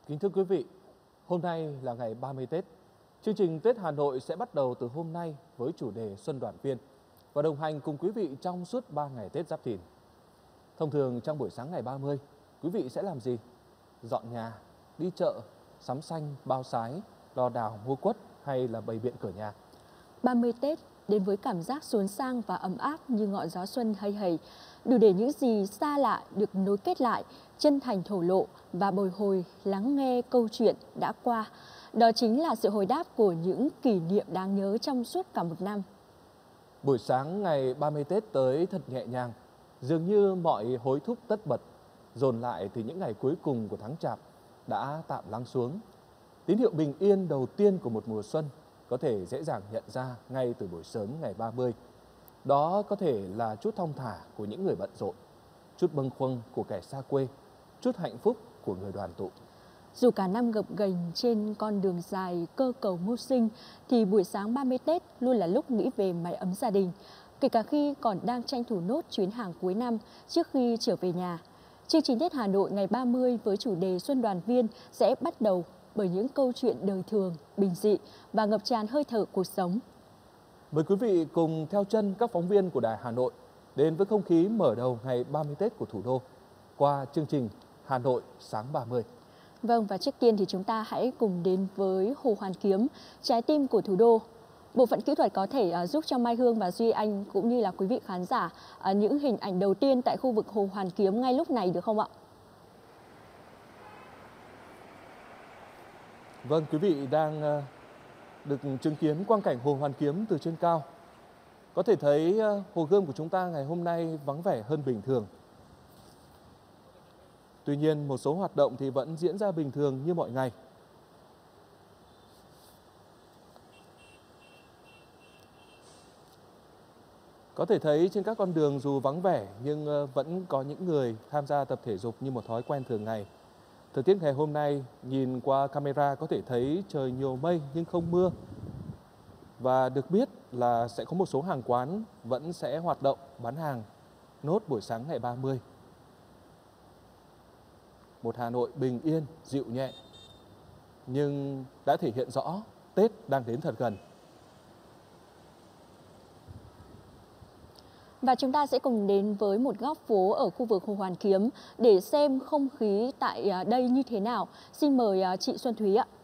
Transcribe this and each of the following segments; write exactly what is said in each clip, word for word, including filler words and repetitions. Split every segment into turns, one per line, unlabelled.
Kính thưa quý vị, hôm nay là ngày ba mươi Tết. Chương trình Tết Hà Nội sẽ bắt đầu từ hôm nay với chủ đề Xuân Đoàn Viên và đồng hành cùng quý vị trong suốt ba ngày Tết Giáp Thìn. Thông thường trong buổi sáng ngày ba mươi, quý vị sẽ làm gì? Dọn nhà, đi chợ, sắm xanh, bao sái, đo đào, mua quất hay là bày biện cửa nhà?
ba mươi Tết đến với cảm giác xốn sang và ấm áp như ngọn gió xuân hay hầy, đủ để những gì xa lạ được nối kết lại, chân thành thổ lộ và bồi hồi lắng nghe câu chuyện đã qua. Đó chính là sự hồi đáp của những kỷ niệm đáng nhớ trong suốt cả một năm.
Buổi sáng ngày ba mươi Tết tới thật nhẹ nhàng, dường như mọi hối thúc tất bật dồn lại từ những ngày cuối cùng của tháng Chạp đã tạm lắng xuống. Tín hiệu bình yên đầu tiên của một mùa xuân có thể dễ dàng nhận ra ngay từ buổi sớm ngày ba mươi. Đó có thể là chút thong thả của những người bận rộn, chút bâng khuâng của kẻ xa quê, chút hạnh phúc của người đoàn tụ.
Dù cả năm gập ghềnh trên con đường dài cơ cầu mưu sinh, thì buổi sáng ba mươi Tết luôn là lúc nghĩ về mái ấm gia đình, kể cả khi còn đang tranh thủ nốt chuyến hàng cuối năm trước khi trở về nhà. Chương trình Tết Hà Nội ngày ba mươi với chủ đề Xuân Đoàn Viên sẽ bắt đầu bởi những câu chuyện đời thường, bình dị và ngập tràn hơi thở cuộc sống.
Mời quý vị cùng theo chân các phóng viên của Đài Hà Nội đến với không khí mở đầu ngày ba mươi Tết của thủ đô qua chương trình Hà Nội sáng ba mươi.
Vâng, và trước tiên thì chúng ta hãy cùng đến với Hồ Hoàn Kiếm, trái tim của thủ đô. Bộ phận kỹ thuật có thể uh, giúp cho Mai Hương và Duy Anh cũng như là quý vị khán giả uh, những hình ảnh đầu tiên tại khu vực Hồ Hoàn Kiếm ngay lúc này được không ạ?
Vâng, quý vị đang uh, được chứng kiến quang cảnh Hồ Hoàn Kiếm từ trên cao. Có thể thấy uh, Hồ Gươm của chúng ta ngày hôm nay vắng vẻ hơn bình thường. Tuy nhiên, một số hoạt động thì vẫn diễn ra bình thường như mọi ngày. Có thể thấy trên các con đường dù vắng vẻ nhưng vẫn có những người tham gia tập thể dục như một thói quen thường ngày. Thời tiết ngày hôm nay nhìn qua camera có thể thấy trời nhiều mây nhưng không mưa. Và được biết là sẽ có một số hàng quán vẫn sẽ hoạt động bán hàng nốt buổi sáng ngày ba mươi. Một Hà Nội bình yên, dịu nhẹ, nhưng đã thể hiện rõ Tết đang đến thật gần.
Và chúng ta sẽ cùng đến với một góc phố ở khu vực Hồ Hoàn Kiếm để xem không khí tại đây như thế nào. Xin mời chị Xuân Thúy ạ.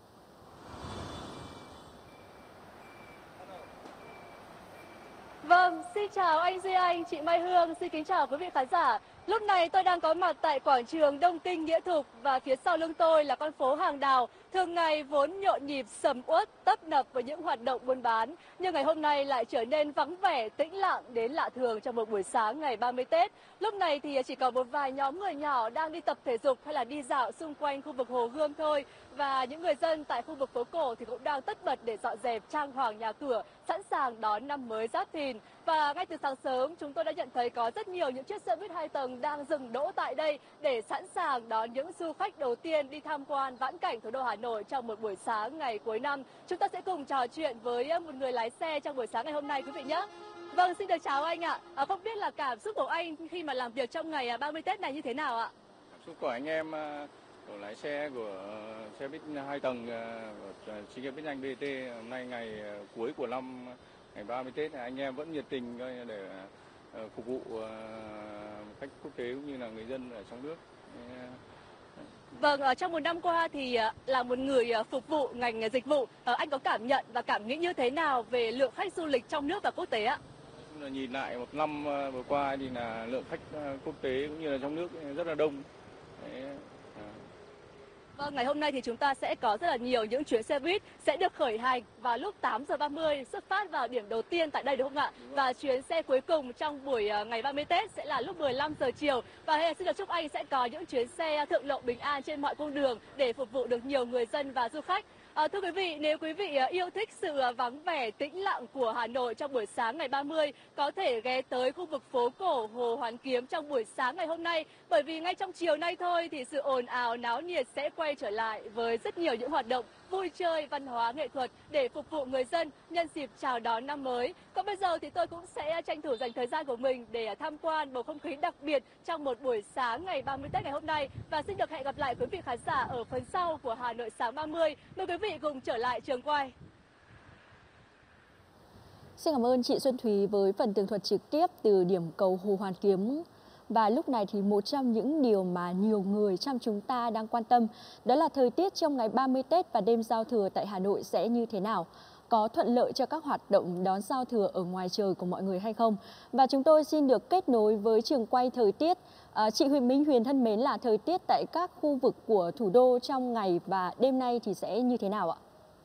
Vâng, xin chào anh Duy Anh, chị Mai Hương, xin kính chào quý vị khán giả. Lúc này tôi đang có mặt tại quảng trường Đông Kinh Nghĩa Thục và phía sau lưng tôi là con phố Hàng Đào. Thường ngày vốn nhộn nhịp sầm uất, tấp nập với những hoạt động buôn bán, nhưng ngày hôm nay lại trở nên vắng vẻ, tĩnh lặng đến lạ thường trong một buổi sáng ngày ba mươi Tết. Lúc này thì chỉ có một vài nhóm người nhỏ đang đi tập thể dục hay là đi dạo xung quanh khu vực Hồ Gươm thôi. Và những người dân tại khu vực phố cổ thì cũng đang tất bật để dọn dẹp trang hoàng nhà cửa, sẵn sàng đón năm mới Giáp Thìn. Và ngay từ sáng sớm chúng tôi đã nhận thấy có rất nhiều những chiếc xe buýt hai tầng đang dừng đỗ tại đây để sẵn sàng đón những du khách đầu tiên đi tham quan vãn cảnh thủ đô Hà Nội trong một buổi sáng ngày cuối năm. Chúng ta sẽ cùng trò chuyện với một người lái xe trong buổi sáng ngày hôm nay quý vị nhé. Vâng, xin được chào anh ạ. À, không biết là cảm xúc của anh khi mà làm việc trong ngày ba mươi Tết này như thế nào ạ?
Cảm xúc của anh em của lái xe của xe buýt hai tầng của xí nghiệp buýt nhanh bê tê hôm nay ngày cuối của năm, ngày ba mươi Tết, anh em vẫn nhiệt tình để phục vụ khách quốc tế cũng như là người dân ở trong nước.
Vâng, trong một năm qua thì là một người phục vụ ngành dịch vụ, anh có cảm nhận và cảm nghĩ như thế nào về lượng khách du lịch trong nước và quốc tế ạ?
Nhìn lại một năm vừa qua thì là lượng khách quốc tế cũng như là trong nước rất là đông. Đấy.
Vâng, ngày hôm nay thì chúng ta sẽ có rất là nhiều những chuyến xe buýt sẽ được khởi hành vào lúc tám giờ ba mươi, xuất phát vào điểm đầu tiên tại đây đúng không ạ? Và chuyến xe cuối cùng trong buổi ngày ba mươi Tết sẽ là lúc mười lăm giờ chiều. Và xin được chúc anh sẽ có những chuyến xe thượng lộ bình an trên mọi cung đường để phục vụ được nhiều người dân và du khách. À, thưa quý vị, nếu quý vị yêu thích sự vắng vẻ tĩnh lặng của Hà Nội trong buổi sáng ngày ba mươi, có thể ghé tới khu vực phố cổ Hồ Hoàn Kiếm trong buổi sáng ngày hôm nay. Bởi vì ngay trong chiều nay thôi thì sự ồn ào náo nhiệt sẽ quay quay trở lại với rất nhiều những hoạt động vui chơi, văn hóa, nghệ thuật để phục vụ người dân nhân dịp chào đón năm mới. Còn bây giờ thì tôi cũng sẽ tranh thủ dành thời gian của mình để tham quan bầu không khí đặc biệt trong một buổi sáng ngày ba mươi Tết ngày hôm nay. Và xin được hẹn gặp lại quý vị khán giả ở phần sau của Hà Nội sáng ba mươi. Mời quý vị cùng trở lại trường quay.
Xin cảm ơn chị Xuân Thúy với phần tường thuật trực tiếp từ điểm cầu Hồ Hoàn Kiếm. Và lúc này thì một trong những điều mà nhiều người trong chúng ta đang quan tâm đó là thời tiết trong ngày ba mươi Tết và đêm giao thừa tại Hà Nội sẽ như thế nào? Có thuận lợi cho các hoạt động đón giao thừa ở ngoài trời của mọi người hay không? Và chúng tôi xin được kết nối với trường quay thời tiết. À, chị Huyền Minh Huyền thân mến, là thời tiết tại các khu vực của thủ đô trong ngày và đêm nay thì sẽ như thế nào ạ?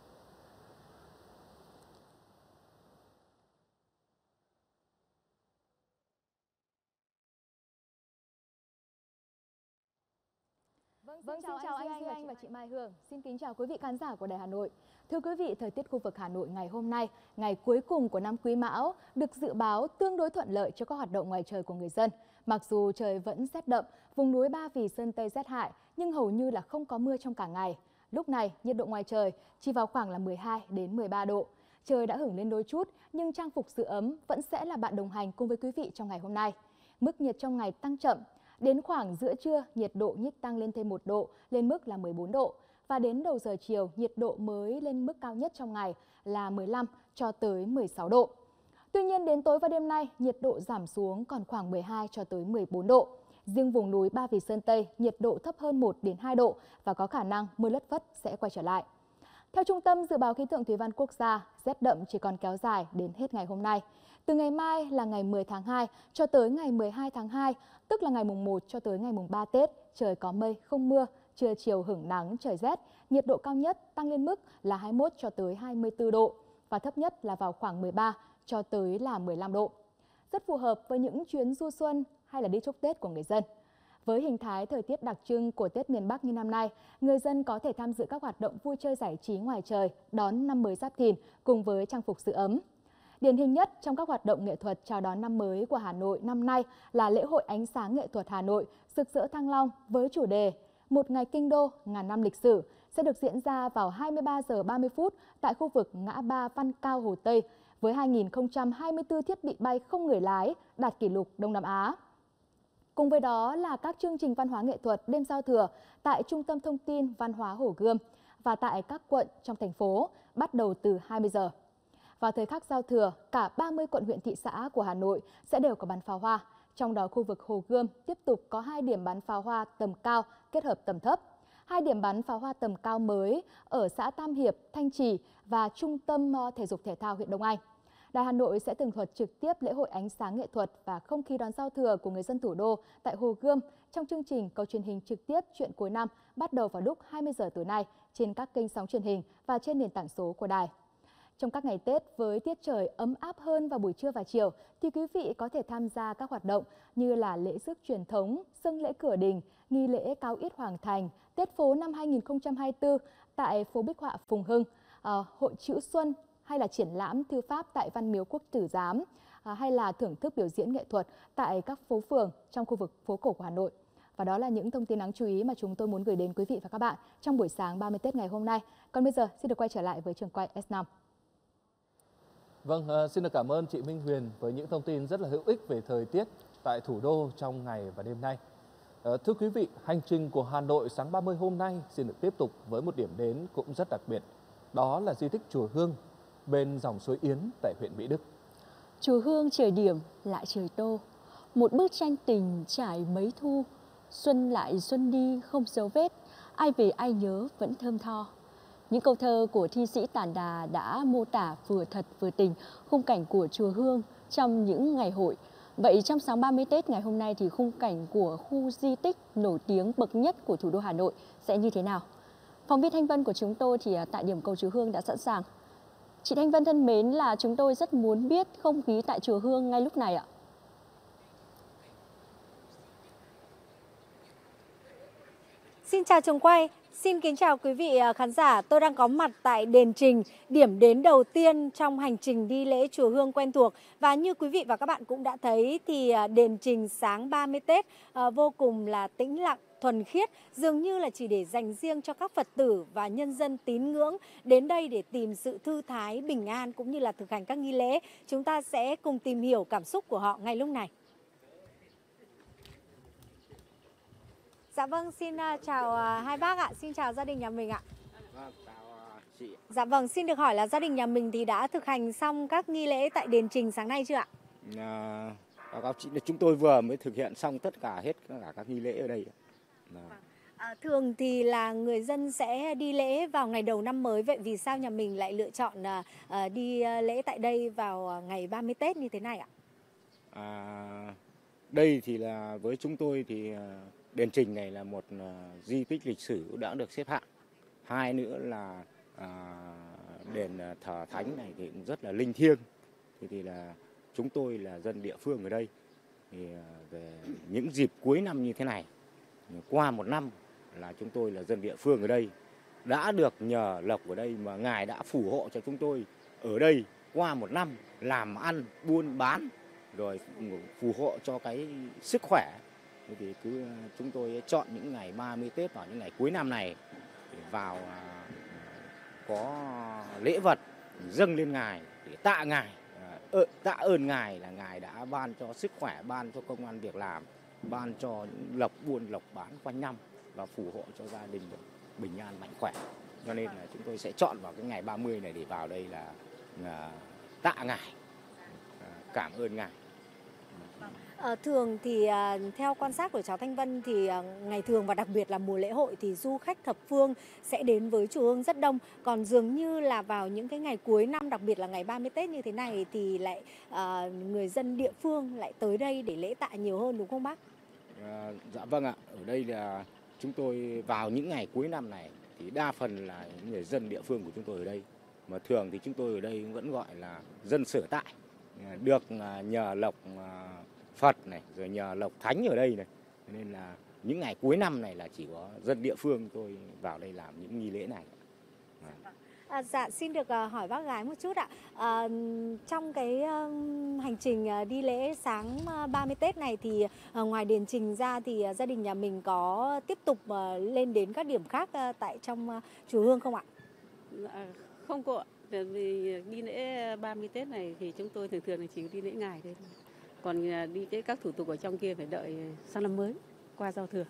Vâng, xin, vâng, chào, xin chào anh, anh, anh và chị Mai Hương. Xin kính chào quý vị khán giả của Đài Hà Nội. Thưa quý vị, thời tiết khu vực Hà Nội ngày hôm nay, ngày cuối cùng của năm Quý Mão, được dự báo tương đối thuận lợi cho các hoạt động ngoài trời của người dân. Mặc dù trời vẫn rét đậm, vùng núi Ba Vì, Sơn Tây rét hại, nhưng hầu như là không có mưa trong cả ngày. Lúc này, nhiệt độ ngoài trời chỉ vào khoảng là mười hai đến mười ba độ. Trời đã hửng lên đôi chút, nhưng trang phục giữ ấm vẫn sẽ là bạn đồng hành cùng với quý vị trong ngày hôm nay. Mức nhiệt trong ngày tăng chậm. Đến khoảng giữa trưa, nhiệt độ nhích tăng lên thêm một độ, lên mức là mười bốn độ. Và đến đầu giờ chiều, nhiệt độ mới lên mức cao nhất trong ngày là mười lăm cho tới mười sáu độ. Tuy nhiên, đến tối và đêm nay, nhiệt độ giảm xuống còn khoảng mười hai cho tới mười bốn độ. Riêng vùng núi Ba Vì, Sơn Tây, nhiệt độ thấp hơn một đến hai độ và có khả năng mưa lất phất sẽ quay trở lại. Theo Trung tâm Dự báo Khí tượng Thủy văn Quốc gia, rét đậm chỉ còn kéo dài đến hết ngày hôm nay. Từ ngày mai là ngày mười tháng hai cho tới ngày mười hai tháng hai, tức là ngày mùng một cho tới ngày mùng ba Tết, trời có mây không mưa, trưa chiều hửng nắng trời rét, nhiệt độ cao nhất tăng lên mức là hai mươi mốt cho tới hai mươi tư độ và thấp nhất là vào khoảng mười ba cho tới là mười lăm độ. Rất phù hợp với những chuyến du xuân hay là đi chúc Tết của người dân. Với hình thái thời tiết đặc trưng của Tết miền Bắc như năm nay, người dân có thể tham dự các hoạt động vui chơi giải trí ngoài trời, đón năm mới Giáp Thìn cùng với trang phục giữ ấm. Điển hình nhất trong các hoạt động nghệ thuật chào đón năm mới của Hà Nội năm nay là lễ hội ánh sáng nghệ thuật Hà Nội rực rỡ Thăng Long với chủ đề Một ngày kinh đô ngàn năm lịch sử sẽ được diễn ra vào hai mươi ba giờ ba mươi phút tại khu vực ngã ba Văn Cao Hồ Tây với hai nghìn không trăm hai mươi tư thiết bị bay không người lái đạt kỷ lục Đông Nam Á. Cùng với đó là các chương trình văn hóa nghệ thuật đêm giao thừa tại Trung tâm Thông tin Văn hóa Hồ Gươm và tại các quận trong thành phố bắt đầu từ hai mươi giờ. Vào thời khắc giao thừa, cả ba mươi quận huyện thị xã của Hà Nội sẽ đều có bắn pháo hoa. Trong đó khu vực Hồ Gươm tiếp tục có hai điểm bắn pháo hoa tầm cao kết hợp tầm thấp. Hai điểm bắn pháo hoa tầm cao mới ở xã Tam Hiệp, Thanh Trì và Trung tâm Thể dục Thể thao huyện Đông Anh. Đài Hà Nội sẽ tường thuật trực tiếp lễ hội ánh sáng nghệ thuật và không khí đón giao thừa của người dân thủ đô tại Hồ Gươm trong chương trình cầu truyền hình trực tiếp chuyện cuối năm bắt đầu vào lúc hai mươi giờ tối nay trên các kênh sóng truyền hình và trên nền tảng số của đài. Trong các ngày Tết với tiết trời ấm áp hơn vào buổi trưa và chiều thì quý vị có thể tham gia các hoạt động như là lễ rước truyền thống, dâng lễ cửa đình, nghi lễ Cao Yết Hoàng Thành, Tết phố năm hai nghìn không trăm hai mươi tư tại phố Bích Họa Phùng Hưng, uh, hội chữ xuân hay là triển lãm thư pháp tại Văn Miếu Quốc Tử Giám, uh, hay là thưởng thức biểu diễn nghệ thuật tại các phố phường trong khu vực phố cổ của Hà Nội. Và đó là những thông tin đáng chú ý mà chúng tôi muốn gửi đến quý vị và các bạn trong buổi sáng ba mươi Tết ngày hôm nay. Còn bây giờ xin được quay trở lại với trường quay S năm.
Vâng, uh, xin được cảm ơn chị Minh Huyền với những thông tin rất là hữu ích về thời tiết tại thủ đô trong ngày và đêm nay. Uh, thưa quý vị, hành trình của Hà Nội sáng ba mươi hôm nay xin được tiếp tục với một điểm đến cũng rất đặc biệt. Đó là di tích Chùa Hương bên dòng suối Yến tại huyện Mỹ Đức.
Chùa Hương trời điểm lại trời tô, một bức tranh tình trải mấy thu, xuân lại xuân đi không dấu vết, ai về ai nhớ vẫn thơm tho. Những câu thơ của thi sĩ Tản Đà đã mô tả vừa thật vừa tình khung cảnh của Chùa Hương trong những ngày hội. Vậy trong sáng ba mươi Tết ngày hôm nay thì khung cảnh của khu di tích nổi tiếng bậc nhất của thủ đô Hà Nội sẽ như thế nào? Phóng viên Thanh Vân của chúng tôi thì tại điểm cầu Chùa Hương đã sẵn sàng. Chị Thanh Vân thân mến, là chúng tôi rất muốn biết không khí tại Chùa Hương ngay lúc này ạ.
Xin chào trường quay.
Xin kính chào quý vị khán giả, tôi đang có mặt tại đền Trình, điểm đến đầu tiên trong hành trình đi lễ chùa Hương quen thuộc. Và như quý vị và các bạn cũng đã thấy thì đền Trình sáng ba mươi Tết vô cùng là tĩnh lặng, thuần khiết, dường như là chỉ để dành riêng cho các Phật tử và nhân dân tín ngưỡng đến đây để tìm sự thư thái, bình an cũng như là thực hành các nghi lễ. Chúng ta sẽ cùng tìm hiểu cảm xúc của họ ngay lúc này. Dạ vâng, xin uh, chào uh, hai bác ạ, xin chào gia đình nhà mình ạ.
Vâng, chào uh, chị.
Dạ vâng, xin được hỏi là gia đình nhà mình thì đã thực hành xong các nghi lễ tại đền Trình sáng nay chưa ạ?
À, báo cáo chị, chúng tôi vừa mới thực hiện xong tất cả hết cả các nghi lễ ở đây. À.
À, thường thì là người dân sẽ đi lễ vào ngày đầu năm mới, vậy vì sao nhà mình lại lựa chọn uh, uh, đi uh, lễ tại đây vào uh, ngày ba mươi Tết như thế này ạ?
À, đây thì là với chúng tôi thì uh, đền Trình này là một uh, di tích lịch sử đã được xếp hạng. Hai nữa là uh, đền uh, thờ thánh này thì cũng rất là linh thiêng. Thì, thì là chúng tôi là dân địa phương ở đây. Thì uh, về những dịp cuối năm như thế này, qua một năm là chúng tôi là dân địa phương ở đây đã được nhờ lộc ở đây mà Ngài đã phù hộ cho chúng tôi ở đây qua một năm làm ăn buôn bán rồi phù hộ cho cái sức khỏe. Thì cứ chúng tôi chọn những ngày ba mươi Tết vào những ngày cuối năm này để vào có lễ vật dâng lên Ngài để tạ Ngài, tạ ơn Ngài là Ngài đã ban cho sức khỏe, ban cho công ăn việc làm, ban cho những lộc buôn lộc bán quanh năm và phù hộ cho gia đình được bình an mạnh khỏe. Cho nên là chúng tôi sẽ chọn vào cái ngày ba mươi này để vào đây là, là tạ Ngài, cảm ơn Ngài.
À, thường thì à, theo quan sát của cháu Thanh Vân thì à, ngày thường và đặc biệt là mùa lễ hội thì du khách thập phương sẽ đến với chùa Hương rất đông. Còn dường như là vào những cái ngày cuối năm, đặc biệt là ngày ba mươi Tết như thế này thì lại à, người dân địa phương lại tới đây để lễ tạ nhiều hơn, đúng không bác?
À, dạ vâng ạ, ở đây là chúng tôi vào những ngày cuối năm này thì đa phần là những người dân địa phương của chúng tôi ở đây. Mà thường thì chúng tôi ở đây vẫn gọi là dân sở tại, được nhờ lộc Phật này, rồi nhờ lộc thánh ở đây này. Nên là những ngày cuối năm này là chỉ có dân địa phương tôi vào đây làm những nghi lễ này. À.
À, dạ, xin được uh, hỏi bác gái một chút ạ. À, trong cái uh, hành trình uh, đi lễ sáng uh, ba mươi Tết này thì uh, ngoài đền Trình ra thì uh, gia đình nhà mình có tiếp tục uh, lên đến các điểm khác uh, tại trong uh, chùa Hương không ạ?
À, không cô ạ. Vì đi lễ ba mươi Tết này thì chúng tôi thường thường là chỉ đi lễ ngày thôi. Còn đi cái các thủ tục ở trong kia phải đợi sang năm mới qua giao thừa.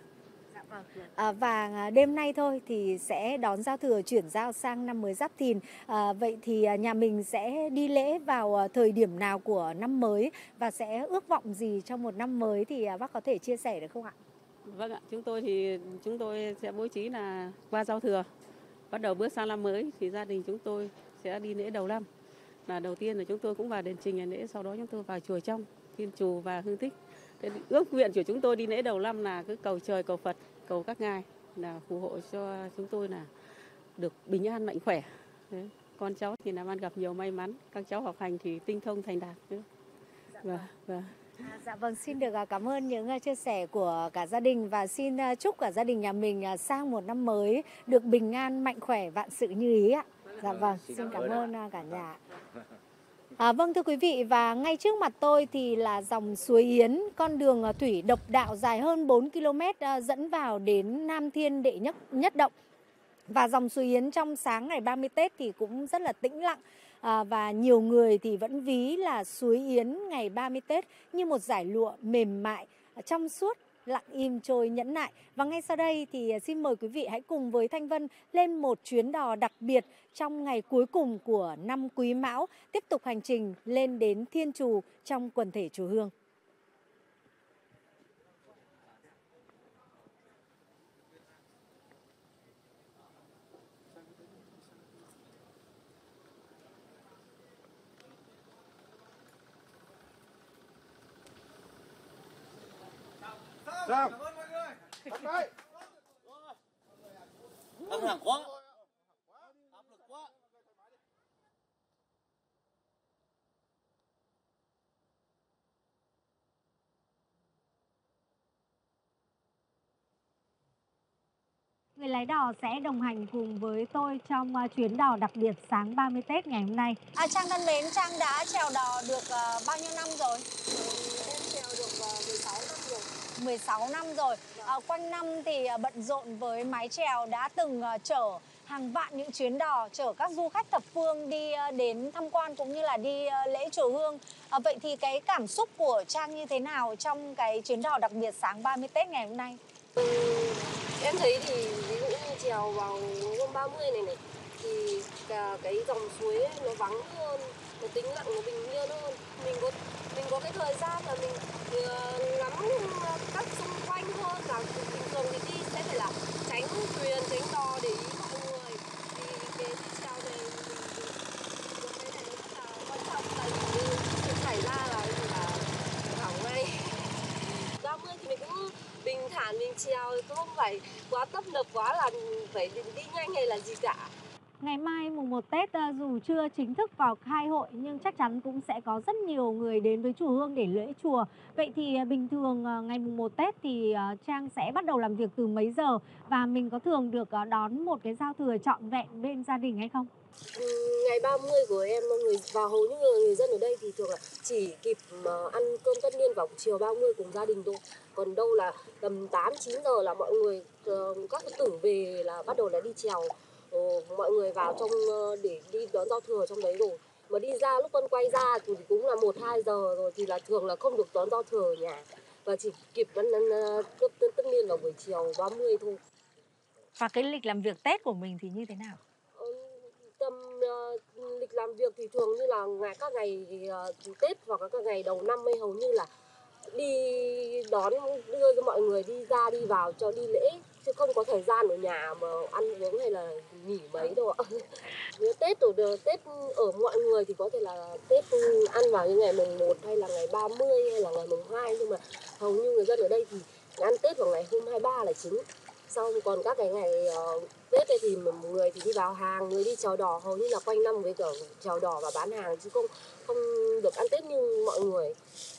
À, và đêm nay thôi thì sẽ đón giao thừa, chuyển giao sang năm mới Giáp Thìn. À, vậy thì nhà mình sẽ đi lễ vào thời điểm nào của năm mới và sẽ ước vọng gì trong một năm mới thì bác có thể chia sẻ được không ạ?
Vâng ạ, chúng tôi thì chúng tôi sẽ bố trí là qua giao thừa, bắt đầu bước sang năm mới thì gia đình chúng tôi sẽ đi lễ đầu năm. Là đầu tiên là chúng tôi cũng vào đền Trình làm lễ, sau đó chúng tôi vào chùa trong Thiên Chù và Hương Tích. Thế ước nguyện của chúng tôi đi lễ đầu năm là cứ cầu trời, cầu Phật, cầu các ngài là phù hộ cho chúng tôi là được bình an mạnh khỏe. Đấy. Con cháu thì làm ăn gặp nhiều may mắn, các cháu học hành thì tinh thông thành đạt. Đấy. Và, và...
À, dạ vâng, xin được cảm ơn những chia sẻ của cả gia đình và xin chúc cả gia đình nhà mình sang một năm mới được bình an, mạnh khỏe, vạn sự như ý ạ. Dạ vâng, xin cảm ơn cả nhà. À, vâng thưa quý vị, và ngay trước mặt tôi thì là dòng suối Yến, con đường thủy độc đạo dài hơn bốn ki lô mét dẫn vào đến Nam Thiên Đệ Nhất, Nhất Động. Và dòng suối Yến trong sáng ngày ba mươi Tết thì cũng rất là tĩnh lặng. À, và nhiều người thì vẫn ví là suối Yến ngày ba mươi Tết như một dải lụa mềm mại, trong suốt, lặng im trôi nhẫn nại. Và ngay sau đây thì xin mời quý vị hãy cùng với Thanh Vân lên một chuyến đò đặc biệt trong ngày cuối cùng của năm Quý Mão, tiếp tục hành trình lên đến Thiên Chù trong quần thể chùa Hương.
Cảm ơn mọi người. Bye bye. Căng thẳng quá. Áp lực quá.
Người lái đò sẽ đồng hành cùng với tôi trong uh, chuyến đò đặc biệt sáng ba mươi Tết ngày hôm nay.
À, Trang thân mến, Trang đã chèo đò được uh, bao nhiêu năm rồi?
Em chèo được uh, mười sáu năm rồi.
mười sáu năm rồi. À, quanh năm thì uh, bận rộn với mái chèo, đã từng uh, chở hàng vạn những chuyến đò, chở các du khách thập phương đi uh, đến tham quan cũng như là đi uh, lễ chùa Hương. À, vậy thì cái cảm xúc của Trang như thế nào trong cái chuyến đò đặc biệt sáng ba mươi Tết ngày hôm nay?
Ừ, em thấy thì ví dụ như chèo vào hôm ba mươi này này thì cả cái dòng suối ấy, nó vắng hơn, nó tĩnh lặng, nó bình yên hơn. Mình có mình có cái thời gian là mình uh, ngắm các xung quanh hơn, và bình thường thì đi sẽ phải là tránh thuyền, tránh đò để ý mọi người. Thì cái đi chèo này mình có cái này rất là quan trọng, tại vì chuyện xảy ra là là hỏng ngay. ba mươi thì mình cũng bình thản mình chèo, không phải quá tấp nập quá là phải đi nhanh hay là gì cả.
Ngày mai mùng một Tết dù chưa chính thức vào khai hội nhưng chắc chắn cũng sẽ có rất nhiều người đến với chùa Hương để lễ chùa. Vậy thì bình thường ngày mùng một Tết thì Trang sẽ bắt đầu làm việc từ mấy giờ và mình có thường được đón một cái giao thừa trọn vẹn bên gia đình hay không?
Ừ, ngày ba mươi của em mọi người và hầu như người dân ở đây thì thường là chỉ kịp ăn cơm tất niên vào chiều ba mươi cùng gia đình thôi. Còn đâu là tầm tám chín giờ là mọi người các tử về là bắt đầu là đi chèo. Ờ, mọi người vào trong để đi đón giao thừa trong đấy rồi. Mà đi ra lúc con quay ra thì cũng là một hai giờ rồi thì là thường là không được đón giao thừa ở nhà. Và chỉ kịp ăn cơm tất niên vào buổi chiều ba mươi thôi.
Và cái lịch làm việc Tết của mình thì như thế nào?
Tầm uh, lịch làm việc thì thường như là ngày các ngày uh, Tết hoặc các ngày đầu năm ấy hầu như là đi đón đưa cho mọi người đi ra đi vào cho đi lễ, chứ không có thời gian ở nhà mà ăn uống hay là nghỉ mấy đâu ạ. Tết ở Tết ở mọi người thì có thể là Tết ăn vào như ngày mùng một hay là ngày ba mươi hay là ngày mùng hai, nhưng mà hầu như người dân ở đây thì ăn Tết vào ngày hôm hai mươi ba là chính. Sau còn các cái ngày uh, Tết này thì một người thì đi vào hàng, người đi chèo đò hầu như là quanh năm với cả chèo đò và bán hàng, chứ không không được ăn Tết như mọi người.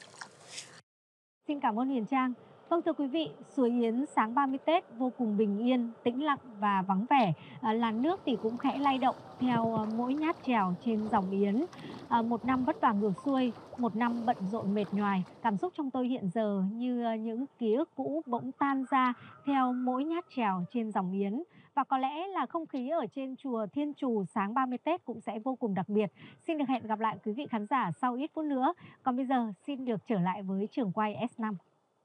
Xin cảm ơn Huyền Trang. Vâng thưa quý vị, suối Yến sáng ba mươi Tết vô cùng bình yên, tĩnh lặng và vắng vẻ. À, làn nước thì cũng khẽ lay động theo mỗi nhát chèo trên dòng Yến. À, một năm vất vả ngược xuôi, một năm bận rộn mệt nhoài. Cảm xúc trong tôi hiện giờ như những ký ức cũ bỗng tan ra theo mỗi nhát chèo trên dòng Yến. Và có lẽ là không khí ở trên chùa Thiên Trù sáng ba mươi Tết cũng sẽ vô cùng đặc biệt. Xin được hẹn gặp lại quý vị khán giả sau ít phút nữa. Còn bây giờ xin được trở lại với trường quay S năm.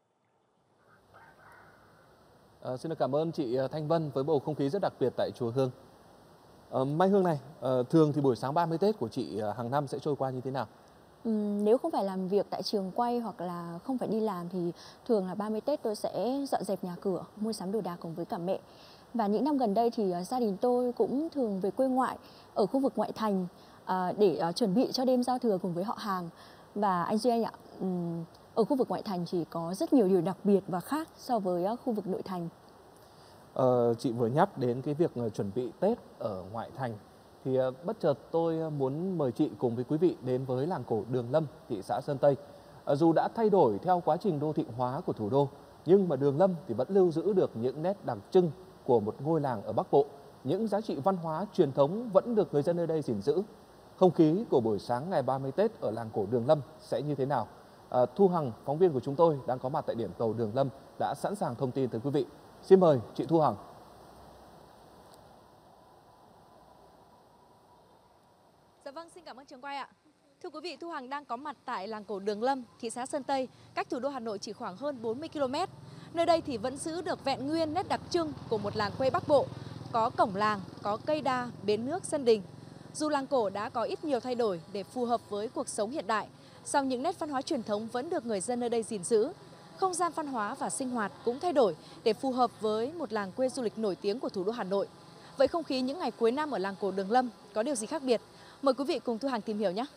À, xin được cảm ơn chị Thanh Vân với bầu không khí rất đặc biệt tại chùa Hương. À, Mai Hương này, à, thường thì buổi sáng ba mươi Tết của chị hàng năm sẽ trôi qua như thế nào?
Ừ, nếu không phải làm việc tại trường quay hoặc là không phải đi làm thì thường là ba mươi Tết tôi sẽ dọn dẹp nhà cửa, mua sắm đồ đạc cùng với cả mẹ. Và những năm gần đây thì uh, gia đình tôi cũng thường về quê ngoại ở khu vực ngoại thành uh, để uh, chuẩn bị cho đêm giao thừa cùng với họ hàng. Và anh Duy Anh ạ, um, ở khu vực ngoại thành chỉ có rất nhiều điều đặc biệt và khác so với uh, khu vực nội thành.
Ờ, chị vừa nhắc đến cái việc uh, chuẩn bị Tết ở ngoại thành thì uh, bất chợt tôi uh, muốn mời chị cùng với quý vị đến với làng cổ Đường Lâm, thị xã Sơn Tây. Uh, dù đã thay đổi theo quá trình đô thị hóa của thủ đô, nhưng mà Đường Lâm thì vẫn lưu giữ được những nét đặc trưng của một ngôi làng ở Bắc Bộ. Những giá trị văn hóa truyền thống vẫn được người dân nơi đây gìn giữ. Không khí của buổi sáng ngày ba mươi Tết ở làng cổ Đường Lâm sẽ như thế nào? À, Thu Hằng, phóng viên của chúng tôi đang có mặt tại điểm cầu Đường Lâm đã sẵn sàng thông tin tới quý vị. Xin mời chị Thu Hằng.
Dạ vâng, xin cảm ơn trường quay ạ. Thưa quý vị, Thu Hằng đang có mặt tại làng cổ Đường Lâm, thị xã Sơn Tây, cách thủ đô Hà Nội chỉ khoảng hơn bốn mươi ki lô mét. Nơi đây thì vẫn giữ được vẹn nguyên nét đặc trưng của một làng quê Bắc Bộ. Có cổng làng, có cây đa, bến nước, sân đình. Dù làng cổ đã có ít nhiều thay đổi để phù hợp với cuộc sống hiện đại, song những nét văn hóa truyền thống vẫn được người dân nơi đây gìn giữ. Không gian văn hóa và sinh hoạt cũng thay đổi để phù hợp với một làng quê du lịch nổi tiếng của thủ đô Hà Nội. Vậy không khí những ngày cuối năm ở làng cổ Đường Lâm có điều gì khác biệt? Mời quý vị cùng Thu Hằng tìm hiểu nhé.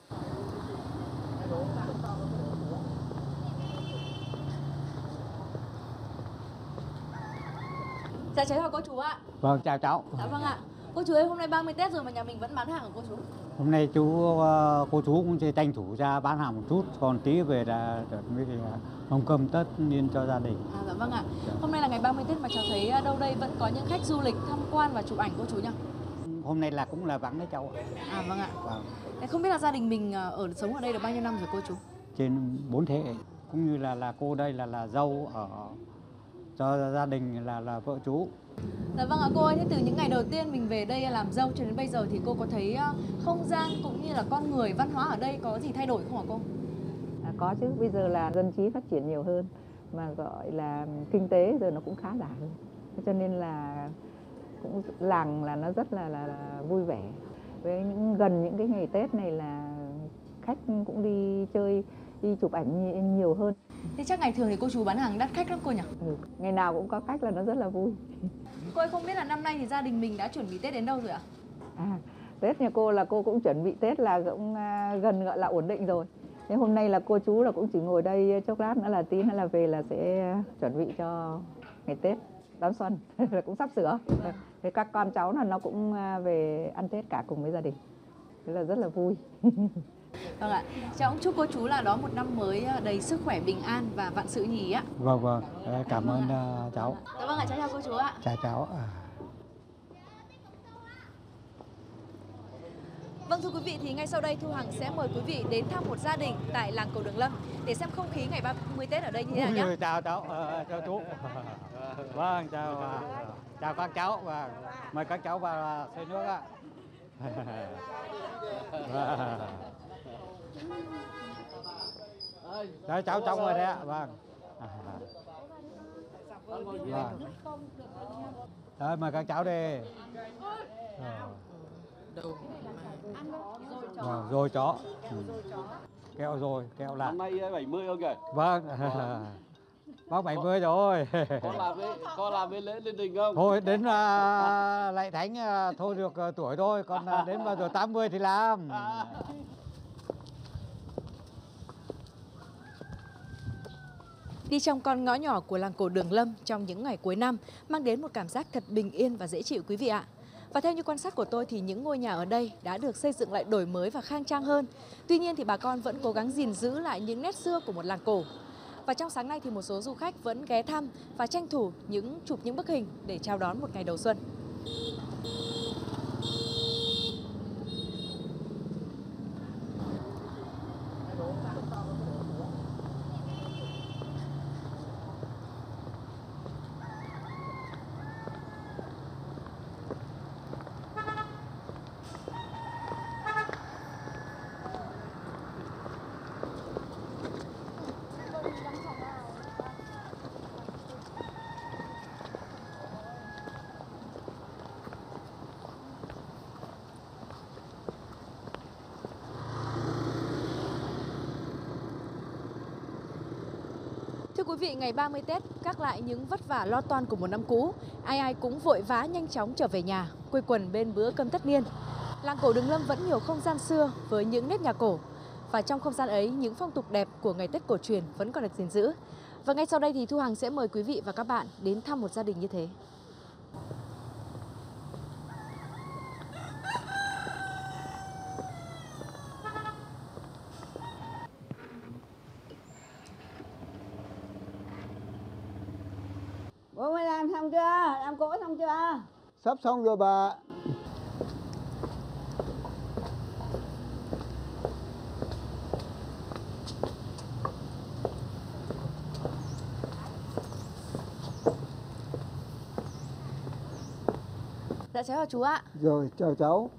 Dạ cháu chào cô chú ạ.
Vâng, chào cháu.
Dạ vâng ạ. Cô chú ơi, hôm nay ba mươi Tết rồi mà nhà mình vẫn bán hàng hả cô chú?
Hôm nay chú cô chú cũng sẽ tranh thủ ra bán hàng một chút, còn tí về là mới mâm cơm tất niên cho gia đình.
À, dạ vâng ạ. Hôm nay là ngày ba mươi Tết mà cháu thấy đâu đây vẫn có những khách du lịch tham quan và chụp ảnh cô chú nhỉ?
Hôm nay là cũng là vắng đấy cháu.
À vâng ạ.
Vâng.
Không biết là gia đình mình ở sống ở đây được bao nhiêu năm rồi cô chú?
Trên bốn thế hệ, cũng như là là cô đây là là dâu ở cho gia đình là là vợ chú.
Dạ vâng ạ cô ơi, thế từ những ngày đầu tiên mình về đây làm dâu cho đến bây giờ thì cô có thấy không gian cũng như là con người, văn hóa ở đây có gì thay đổi không hả cô?
À, có chứ, bây giờ là dân trí phát triển nhiều hơn, mà gọi là kinh tế giờ nó cũng khá giả hơn, cho nên là cũng làng là nó rất là, là, là vui vẻ. Với những gần những cái ngày Tết này là khách cũng đi chơi, đi chụp ảnh nhiều hơn.
Thế chắc ngày thường thì cô chú bán hàng đắt khách lắm cô nhỉ?
Ừ, ngày nào cũng có khách là nó rất là vui.
Cô ơi, không biết là năm nay thì gia đình mình đã chuẩn bị Tết đến đâu rồi ạ?
À, Tết nhà cô là cô cũng chuẩn bị Tết là cũng gần gọi là ổn định rồi. Thế hôm nay là cô chú là cũng chỉ ngồi đây chốc lát nữa là tí nữa là về là sẽ chuẩn bị cho ngày Tết đón xuân là cũng sắp sửa. Thế các con cháu là nó cũng về ăn Tết cả cùng với gia đình. Thế là rất là vui.
Vâng ạ, cháu cũng chúc cô chú là đón một năm mới đầy sức khỏe, bình an và vạn sự nhì ạ.
Vâng vâng, cảm ơn uh, cháu.
Dạ vâng ạ, cháu chào cô chú ạ.
Chào cháu. À.
Vâng thưa quý vị, thì ngay sau đây Thu Hằng sẽ mời quý vị đến thăm một gia đình tại làng Cầu Đường Lâm để xem không khí ngày ba mươi Tết ở đây như thế nào nhé.
Chào cháu, uh, chào chú. Vâng, chào uh, chào các cháu và mời các cháu vào xe nước ạ. Đấy, cháu trong rồi đấy ạ. Vâng. Vâng. Đấy, mời các cháu đi. Vâng, rồi chó. Ừ. Kẹo rồi, kẹo là.
Năm nay bảy mươi không kìa?
Vâng. Bác bảy mươi rồi.
Có làm với, có làm với lễ lên đình không?
Thôi đến uh, Lạy Thánh uh, thôi được uh, tuổi thôi, còn uh, đến bao giờ tám mươi thì làm.
Đi trong con ngõ nhỏ của làng cổ Đường Lâm trong những ngày cuối năm mang đến một cảm giác thật bình yên và dễ chịu quý vị ạ. Và theo như quan sát của tôi thì những ngôi nhà ở đây đã được xây dựng lại đổi mới và khang trang hơn. Tuy nhiên thì bà con vẫn cố gắng gìn giữ lại những nét xưa của một làng cổ. Và trong sáng nay thì một số du khách vẫn ghé thăm và tranh thủ những chụp những bức hình để chào đón một ngày đầu xuân. Thưa quý vị, ngày ba mươi Tết gác lại những vất vả lo toan của một năm cũ, ai ai cũng vội vã nhanh chóng trở về nhà, quây quần bên bữa cơm tất niên. Làng cổ Đường Lâm vẫn nhiều không gian xưa với những nếp nhà cổ, và trong không gian ấy những phong tục đẹp của ngày Tết cổ truyền vẫn còn được gìn giữ. Và ngay sau đây thì Thu Hằng sẽ mời quý vị và các bạn đến thăm một gia đình như thế.
Bố mới làm xong chưa? Làm cỗ xong chưa?
Sắp xong rồi bà.
Dạ cháu chào chú ạ.
Rồi, chào cháu.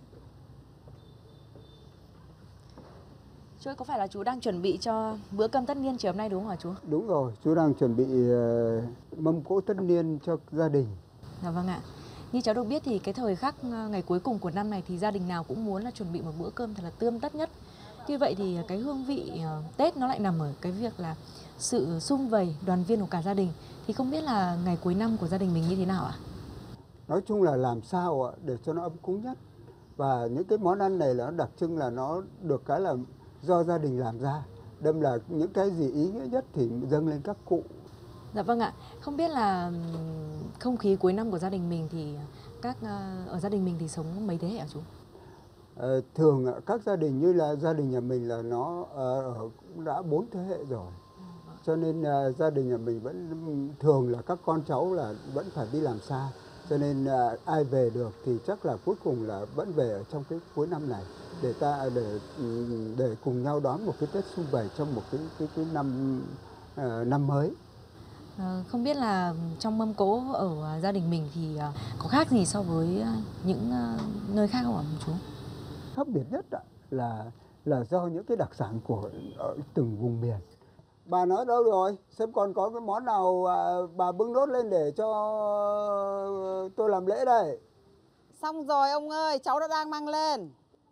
Chú ơi, có phải là chú đang chuẩn bị cho bữa cơm tất niên chiều hôm nay đúng không hả chú?
Đúng rồi, chú đang chuẩn bị uh, mâm cỗ tất niên cho gia đình.
Dạ vâng ạ. Như cháu được biết thì cái thời khắc ngày cuối cùng của năm này thì gia đình nào cũng muốn là chuẩn bị một bữa cơm thật là tươm tất nhất. Như vậy thì cái hương vị uh, Tết nó lại nằm ở cái việc là sự sum vầy, đoàn viên của cả gia đình. Thì không biết là ngày cuối năm của gia đình mình như thế nào ạ?
Nói chung là làm sao để cho nó ấm cúng nhất. Và những cái món ăn này là nó đặc trưng là nó được cái là do gia đình làm ra. Đâm là những cái gì ý nghĩa nhất thì dâng lên các cụ.
Dạ vâng ạ. Không biết là không khí cuối năm của gia đình mình thì các ở gia đình mình thì sống mấy thế hệ hả chú?
Ờ, thường các gia đình như là gia đình nhà mình là nó ờ, cũng đã bốn thế hệ rồi, cho nên uh, gia đình nhà mình vẫn thường là các con cháu là vẫn phải đi làm xa, cho nên uh, ai về được thì chắc là cuối cùng là vẫn về ở trong cái cuối năm này để ta để để cùng nhau đón một cái Tết sum vầy trong một cái cái cái năm uh, năm mới.
À, không biết là trong mâm cỗ ở gia đình mình thì có khác gì so với những nơi khác không ạ chú?
Khác biệt nhất là là do những cái đặc sản của ở từng vùng miền. Bà nói đâu rồi? Xem còn có cái món nào à, bà bưng nốt lên để cho tôi làm lễ đây.
Xong rồi ông ơi, cháu đã đang mang lên.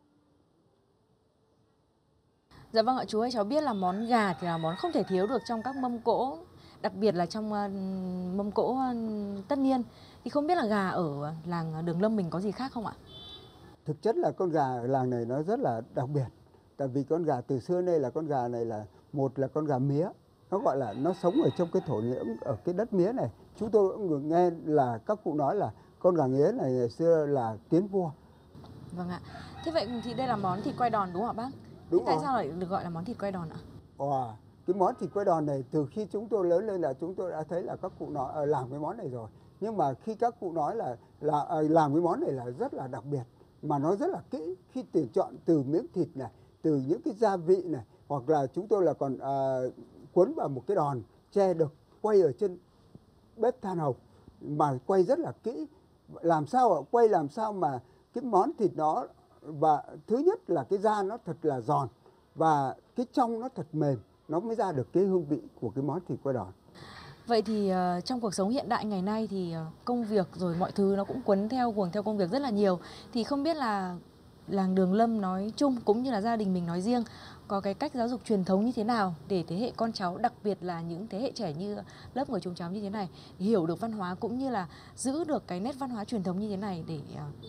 Dạ vâng ạ chú ơi, cháu biết là món gà thì là món không thể thiếu được trong các mâm cỗ, đặc biệt là trong uh, mâm cỗ uh, tất niên. Thì không biết là gà ở làng Đường Lâm mình có gì khác không ạ?
Thực chất là con gà ở làng này nó rất là đặc biệt. Tại vì con gà từ xưa nay là con gà này là một là con gà mía. Nó gọi là nó sống ở trong cái thổ nhưỡng ở cái đất mía này. Chúng tôi cũng nghe là các cụ nói là con gà mía này ngày xưa là tiến vua.
Vâng ạ. Thế vậy thì đây là món thịt quay đòn đúng không ạ bác?
Đúng
Thế tại
rồi.
sao lại được gọi là món thịt quay đòn ạ?
Wow. Cái món thịt quay đòn này từ khi chúng tôi lớn lên là chúng tôi đã thấy là các cụ nói làm cái món này rồi. Nhưng mà khi các cụ nói là là làm cái món này là rất là đặc biệt, mà nó rất là kỹ khi tuyển chọn từ miếng thịt này, từ những cái gia vị này, hoặc là chúng tôi là còn à, cuốn vào một cái đòn tre được quay ở trên bếp than hồng mà quay rất là kỹ. Làm sao quay làm sao mà cái món thịt nó, và thứ nhất là cái da nó thật là giòn và cái trong nó thật mềm, nó mới ra được cái hương vị của cái món thịt quay đòn.
Vậy thì uh, trong cuộc sống hiện đại ngày nay thì uh, công việc rồi mọi thứ nó cũng quấn theo guồng theo công việc rất là nhiều. Thì không biết là làng Đường Lâm nói chung cũng như là gia đình mình nói riêng có cái cách giáo dục truyền thống như thế nào để thế hệ con cháu, đặc biệt là những thế hệ trẻ như lớp của chúng cháu như thế này hiểu được văn hóa cũng như là giữ được cái nét văn hóa truyền thống như thế này để uh,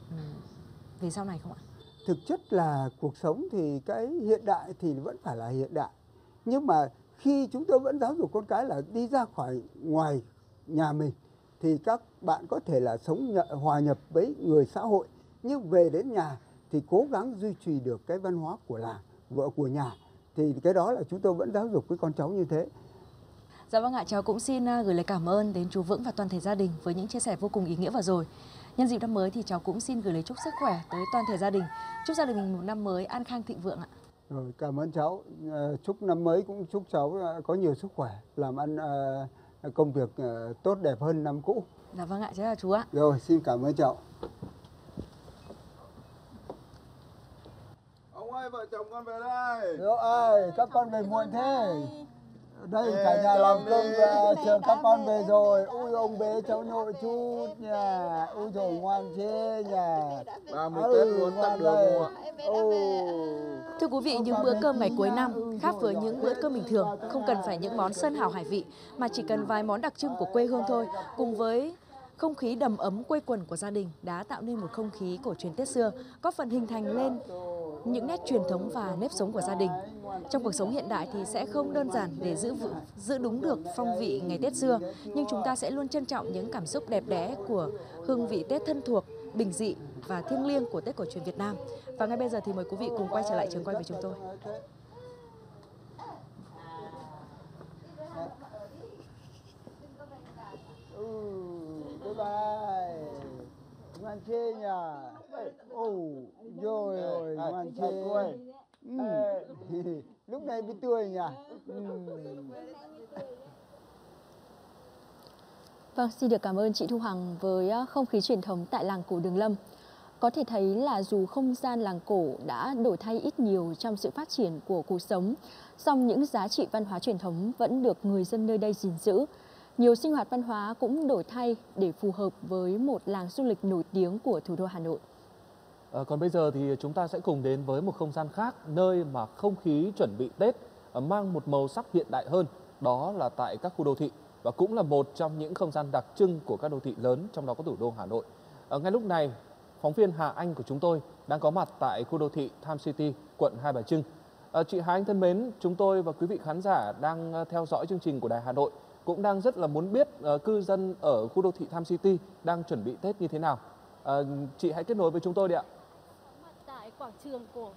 về sau này không ạ?
Thực chất là cuộc sống thì cái hiện đại thì vẫn phải là hiện đại. Nhưng mà khi chúng tôi vẫn giáo dục con cái là đi ra khỏi ngoài nhà mình thì các bạn có thể là sống nhận, hòa nhập với người xã hội, nhưng về đến nhà thì cố gắng duy trì được cái văn hóa của làng, vợ của nhà. Thì cái đó là chúng tôi vẫn giáo dục với con cháu như thế.
Dạ vâng ạ, cháu cũng xin gửi lời cảm ơn đến chú Vững và toàn thể gia đình với những chia sẻ vô cùng ý nghĩa vừa rồi. Nhân dịp năm mới thì cháu cũng xin gửi lời chúc sức khỏe tới toàn thể gia đình. Chúc gia đình mình một năm mới an khang thịnh vượng ạ.
Rồi, cảm ơn cháu. Chúc năm mới cũng chúc cháu có nhiều sức khỏe, làm ăn công việc tốt đẹp hơn năm cũ.
Dạ vâng ạ, cháu là chú ạ.
Rồi, xin cảm ơn cháu.
Ông ơi, vợ chồng con về đây.
Đâu ơi, các con về muộn thế. Đây cả nhà làm cơm chờ các con về rồi. Ui ông bế cháu nội chút nhà. Ui trời ngoan thế nhà.
ba mươi Tết luôn tắt đường mua.
Thưa quý vị, những bữa cơm ngày cuối năm khác với những bữa cơm bình thường, không cần phải những món sơn hào hải vị mà chỉ cần vài món đặc trưng của quê hương thôi, cùng với không khí đầm ấm quây quần của gia đình đã tạo nên một không khí cổ truyền Tết xưa, góp phần hình thành lên những nét truyền thống và nếp sống của gia đình. Trong cuộc sống hiện đại thì sẽ không đơn giản để giữ giữ đúng được phong vị ngày Tết xưa, nhưng chúng ta sẽ luôn trân trọng những cảm xúc đẹp đẽ của hương vị Tết thân thuộc, bình dị và thiêng liêng của Tết cổ truyền Việt Nam. Và ngay bây giờ thì mời quý vị cùng quay trở lại trường quay với chúng tôi.
Bye bye. Ngoan chê nhờ. Ồ, rồi rồi, ngoan chê. Ừ. Lúc này mới tươi nhỉ. Ừ.
Vâng, xin được cảm ơn chị Thu Hằng với không khí truyền thống tại làng cổ Đường Lâm. Có thể thấy là dù không gian làng cổ đã đổi thay ít nhiều trong sự phát triển của cuộc sống, song những giá trị văn hóa truyền thống vẫn được người dân nơi đây gìn giữ. Nhiều sinh hoạt văn hóa cũng đổi thay để phù hợp với một làng du lịch nổi tiếng của thủ đô Hà Nội.
À, còn bây giờ thì chúng ta sẽ cùng đến với một không gian khác, nơi mà không khí chuẩn bị Tết mang một màu sắc hiện đại hơn, đó là tại các khu đô thị, và cũng là một trong những không gian đặc trưng của các đô thị lớn, trong đó có thủ đô Hà Nội. Ở ngay lúc này, phóng viên Hà Anh của chúng tôi đang có mặt tại khu đô thị Time City, quận Hai Bà Trưng. À, chị Hà Anh thân mến, chúng tôi và quý vị khán giả đang theo dõi chương trình của Đài Hà Nội cũng đang rất là muốn biết uh, cư dân ở khu đô thị Time City đang chuẩn bị Tết như thế nào. Uh, chị hãy kết nối với chúng tôi đi ạ.
Tại quảng trường của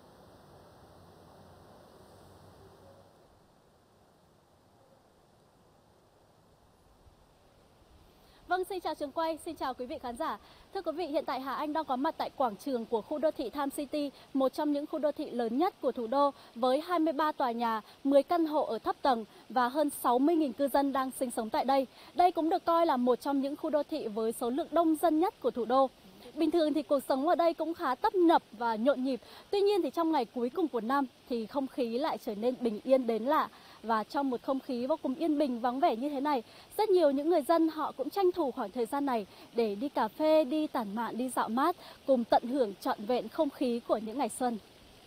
Vâng, xin chào trường quay, xin chào quý vị khán giả. Thưa quý vị, hiện tại Hà Anh đang có mặt tại quảng trường của khu đô thị Tham City, một trong những khu đô thị lớn nhất của thủ đô với hai mươi ba tòa nhà, mười căn hộ ở thấp tầng và hơn sáu mươi nghìn cư dân đang sinh sống tại đây. Đây cũng được coi là một trong những khu đô thị với số lượng đông dân nhất của thủ đô. Bình thường thì cuộc sống ở đây cũng khá tấp nập và nhộn nhịp. Tuy nhiên thì trong ngày cuối cùng của năm thì không khí lại trở nên bình yên đến lạ. Và trong một không khí vô cùng yên bình vắng vẻ như thế này, rất nhiều những người dân họ cũng tranh thủ khoảng thời gian này để đi cà phê, đi tản mạn, đi dạo mát, cùng tận hưởng trọn vẹn không khí của những ngày xuân.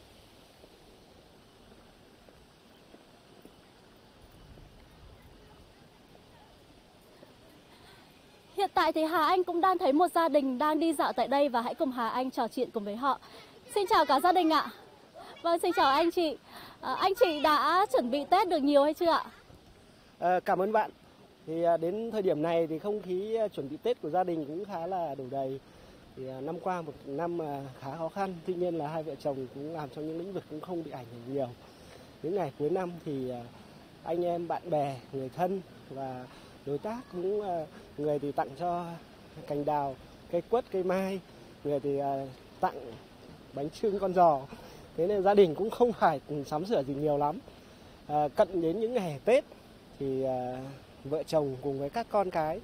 Hiện tại thì Hà Anh cũng đang thấy một gia đình đang đi dạo tại đây và hãy cùng Hà Anh trò chuyện cùng với họ. Xin chào cả gia đình ạ. Vâng, xin chào anh chị. À, anh chị đã chuẩn bị Tết được nhiều hay chưa ạ?
À, cảm ơn bạn. Thì à, đến thời điểm này thì không khí à, chuẩn bị Tết của gia đình cũng khá là đủ đầy. Thì à, năm qua một năm à, khá khó khăn, tuy nhiên là hai vợ chồng cũng làm trong những lĩnh vực cũng không bị ảnh hưởng nhiều. Những ngày cuối năm thì à, anh em, bạn bè, người thân và đối tác cũng à, người thì tặng cho cành đào, cây quất, cây mai, người thì à, tặng bánh chưng, con giò. Thế nên gia đình cũng không phải sắm sửa gì nhiều lắm. À, cận đến những ngày Tết thì à, vợ chồng cùng với các con cái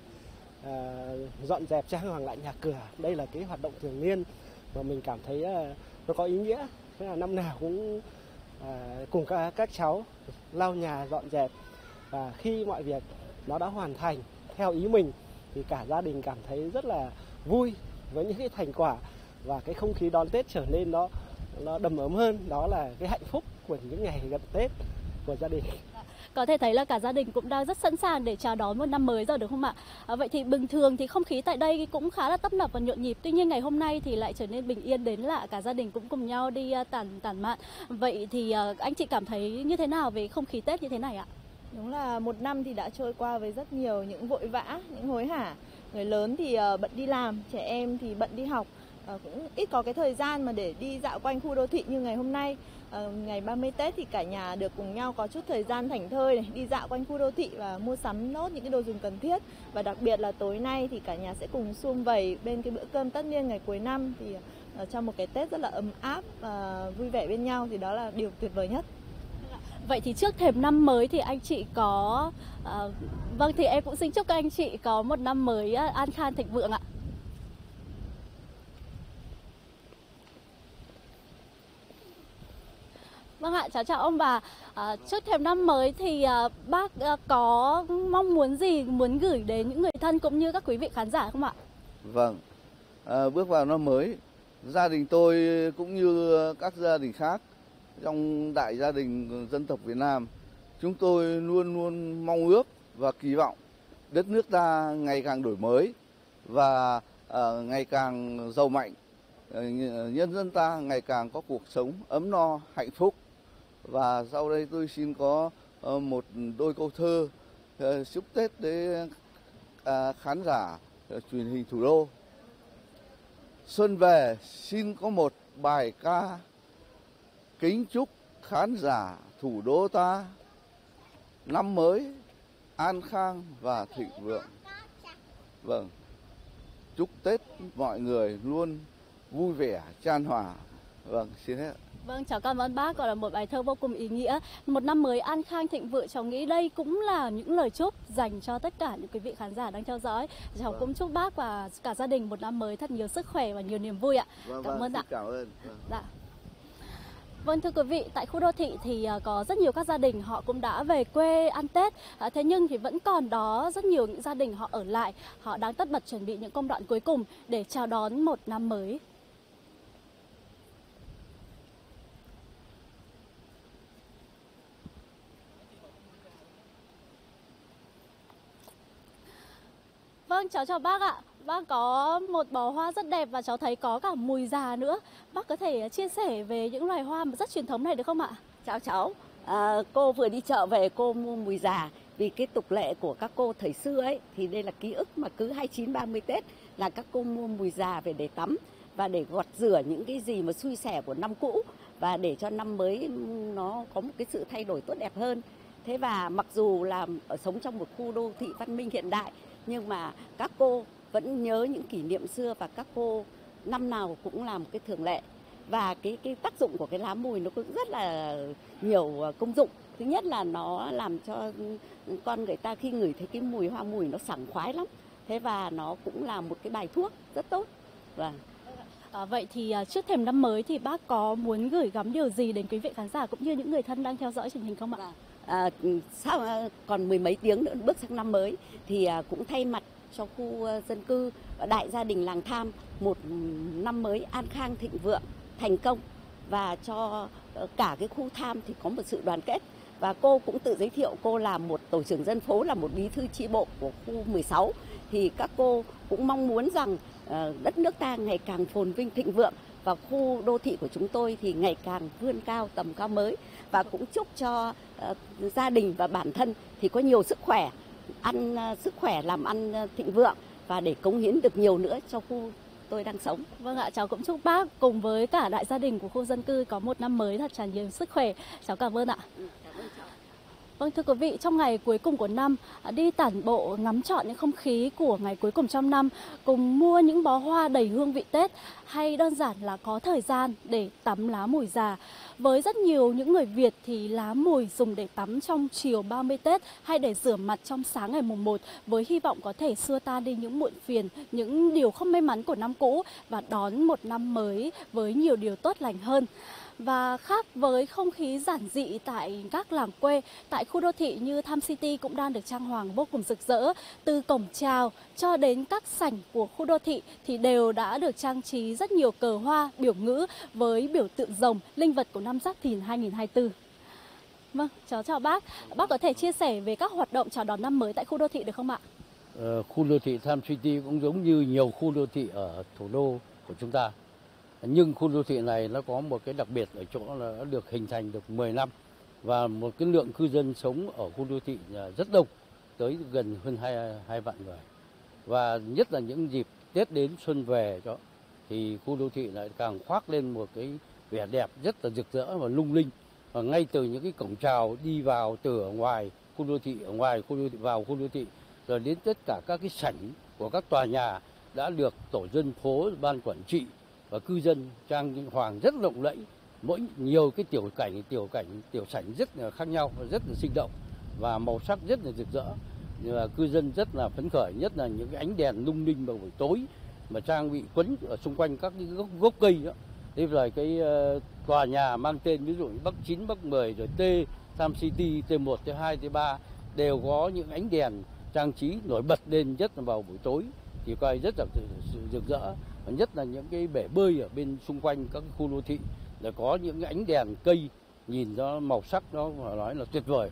à, dọn dẹp trang hoàng lại nhà cửa. Đây là cái hoạt động thường niên mà mình cảm thấy à, nó có ý nghĩa. Thế là năm nào cũng à, cùng các, các cháu lau nhà dọn dẹp. Và khi mọi việc nó đã hoàn thành theo ý mình thì cả gia đình cảm thấy rất là vui với những cái thành quả và cái không khí đón Tết trở nên đó nó đầm ấm hơn, đó là cái hạnh phúc của những ngày gần Tết của gia đình.
Có thể thấy là cả gia đình cũng đang rất sẵn sàng để chào đón một năm mới rồi đúng không ạ? À, vậy thì bình thường thì không khí tại đây cũng khá là tấp nập và nhộn nhịp. Tuy nhiên ngày hôm nay thì lại trở nên bình yên đến lạ, cả gia đình cũng cùng nhau đi tản tản mạn. Vậy thì uh, anh chị cảm thấy như thế nào về không khí Tết như thế này ạ?
Đúng là một năm thì đã trôi qua với rất nhiều những vội vã, những hối hả. Người lớn thì uh, bận đi làm, trẻ em thì bận đi học. À, cũng ít có cái thời gian mà để đi dạo quanh khu đô thị như ngày hôm nay. À, ngày ba mươi Tết thì cả nhà được cùng nhau có chút thời gian thảnh thơi này, đi dạo quanh khu đô thị và mua sắm nốt những cái đồ dùng cần thiết. Và đặc biệt là tối nay thì cả nhà sẽ cùng sum vầy bên cái bữa cơm tất niên ngày cuối năm, thì ở trong một cái Tết rất là ấm áp và vui vẻ bên nhau, thì đó là điều tuyệt vời nhất.
Vậy thì trước thềm năm mới thì anh chị có à, vâng thì em cũng xin chúc các anh chị có một năm mới an khang thịnh vượng ạ. Vâng ạ, cháu chào ông bà. À, trước thềm năm mới thì à, bác à, có mong muốn gì muốn gửi đến những người thân cũng như các quý vị khán giả không ạ?
Vâng, à, bước vào năm mới, gia đình tôi cũng như các gia đình khác trong đại gia đình dân tộc Việt Nam, chúng tôi luôn luôn mong ước và kỳ vọng đất nước ta ngày càng đổi mới và à, ngày càng giàu mạnh, à, nhân dân ta ngày càng có cuộc sống ấm no, hạnh phúc. Và sau đây tôi xin có uh, một đôi câu thơ uh, chúc Tết đến uh, khán giả uh, truyền hình thủ đô. Xuân về xin có một bài ca kính chúc khán giả thủ đô ta năm mới an khang và thịnh vượng. Vâng, chúc Tết mọi người luôn vui vẻ, chan hòa. Vâng, xin hết.
Vâng, cháu cảm ơn bác, gọi là một bài thơ vô cùng ý nghĩa. Một năm mới an khang thịnh vượng, cháu nghĩ đây cũng là những lời chúc dành cho tất cả những quý vị khán giả đang theo dõi. Cháu vâng. cũng chúc bác và cả gia đình một năm mới thật nhiều sức khỏe và nhiều niềm vui ạ.
Vâng,
cảm
vâng,
ơn ạ.
Cảm ơn. Vâng.
Dạ. Vâng, thưa quý vị, tại khu đô thị thì có rất nhiều các gia đình họ cũng đã về quê ăn Tết. À, thế nhưng thì vẫn còn đó rất nhiều những gia đình họ ở lại, họ đang tất bật chuẩn bị những công đoạn cuối cùng để chào đón một năm mới. Vâng, cháu chào bác ạ. Bác có một bó hoa rất đẹp và cháu thấy có cả mùi già nữa. Bác có thể chia sẻ về những loài hoa rất truyền thống này được không ạ?
Chào cháu, à, cô vừa đi chợ về cô mua mùi già. Vì cái tục lệ của các cô thời xưa ấy thì đây là ký ức mà cứ hai mươi chín ba mươi Tết là các cô mua mùi già về để tắm. và để gọt rửa những cái gì mà xui xẻ của năm cũ và để cho năm mới nó có một cái sự thay đổi tốt đẹp hơn. Thế và mặc dù là ở sống trong một khu đô thị văn minh hiện đại nhưng mà các cô vẫn nhớ những kỷ niệm xưa và các cô năm nào cũng làm cái thường lệ. Và cái cái tác dụng của cái lá mùi nó cũng rất là nhiều công dụng. Thứ nhất là nó làm cho con người ta khi ngửi thấy cái mùi hoa mùi nó sảng khoái lắm. Thế và nó cũng là một cái bài thuốc rất tốt. Và
À, vậy thì à, trước thềm năm mới thì bác có muốn gửi gắm điều gì đến quý vị khán giả cũng như những người thân đang theo dõi truyền hình không ạ?
À, sau còn mười mấy tiếng nữa bước sang năm mới thì à, cũng thay mặt cho khu dân cư đại gia đình làng Tham một năm mới an khang thịnh vượng, thành công và cho cả cái khu Tham thì có một sự đoàn kết. Và cô cũng tự giới thiệu cô là một tổ trưởng dân phố, là một bí thư chi bộ của khu mười sáu. Thì các cô cũng mong muốn rằng uh, đất nước ta ngày càng phồn vinh thịnh vượng và khu đô thị của chúng tôi thì ngày càng vươn cao tầm cao mới. Và cũng chúc cho uh, gia đình và bản thân thì có nhiều sức khỏe, ăn uh, sức khỏe làm ăn uh, thịnh vượng và để cống hiến được nhiều nữa cho khu tôi đang sống.
Vâng ạ, cháu cũng chúc bác cùng với cả đại gia đình của khu dân cư có một năm mới thật tràn nhiều sức khỏe. Cháu cảm ơn ạ.
Ừ, cảm ơn cháu.
Vâng, thưa quý vị, trong ngày cuối cùng của năm, đi tản bộ ngắm trọn những không khí của ngày cuối cùng trong năm, cùng mua những bó hoa đầy hương vị Tết, hay đơn giản là có thời gian để tắm lá mùi già. Với rất nhiều những người Việt thì lá mùi dùng để tắm trong chiều ba mươi Tết hay để rửa mặt trong sáng ngày mùng một với hy vọng có thể xua tan đi những muộn phiền, những điều không may mắn của năm cũ và đón một năm mới với nhiều điều tốt lành hơn. Và khác với không khí giản dị tại các làng quê, tại khu đô thị như Tham City cũng đang được trang hoàng vô cùng rực rỡ. Từ cổng chào cho đến các sảnh của khu đô thị thì đều đã được trang trí rất nhiều cờ hoa, biểu ngữ với biểu tượng rồng, linh vật của năm Giáp Thìn hai nghìn không trăm hai mươi tư. Vâng, cháu chào bác. Bác có thể chia sẻ về các hoạt động chào đón năm mới tại khu đô thị được không ạ?
Ờ, khu đô thị Tham City cũng giống như nhiều khu đô thị ở thủ đô của chúng ta. Nhưng khu đô thị này nó có một cái đặc biệt ở chỗ là nó được hình thành được mười năm và một cái lượng cư dân sống ở khu đô thị rất đông, tới gần hơn hai vạn người. Và nhất là những dịp Tết đến xuân về đó thì khu đô thị lại càng khoác lên một cái vẻ đẹp rất là rực rỡ và lung linh. Và ngay từ những cái cổng chào đi vào từ ở ngoài khu đô thị, ở ngoài khu đô thị vào khu đô thị, rồi đến tất cả các cái sảnh của các tòa nhà đã được tổ dân phố, ban quản trị và cư dân trang hoàng rất lộng lẫy, mỗi nhiều cái tiểu cảnh tiểu cảnh tiểu sảnh rất là khác nhau và rất là sinh động và màu sắc rất là rực rỡ. Và cư dân rất là phấn khởi, nhất là những cái ánh đèn lung linh vào buổi tối mà trang bị quấn ở xung quanh các cái gốc, gốc cây đó. Thế rồi cái uh, tòa nhà mang tên ví dụ như Bắc chín, Bắc mười rồi T, Tham City, T một, T hai, T ba đều có những ánh đèn trang trí nổi bật lên nhất là vào buổi tối thì coi rất là rực rỡ. Và nhất là những cái bể bơi ở bên xung quanh các khu đô thị là có những cái ánh đèn cây nhìn nó màu sắc nó phải nói là tuyệt vời,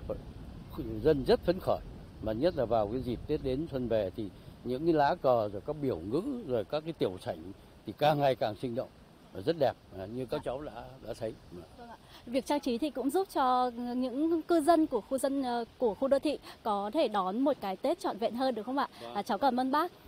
dân rất phấn khởi. Mà nhất là vào cái dịp Tết đến xuân về thì những cái lá cờ rồi các biểu ngữ rồi các cái tiểu sảnh thì càng ngày càng sinh động và rất đẹp như các cháu đã đã thấy.
Vâng ạ. Việc trang trí thì cũng giúp cho những cư dân của khu dân của khu đô thị có thể đón một cái Tết trọn vẹn hơn được không ạ? À, cháu cảm ơn bác.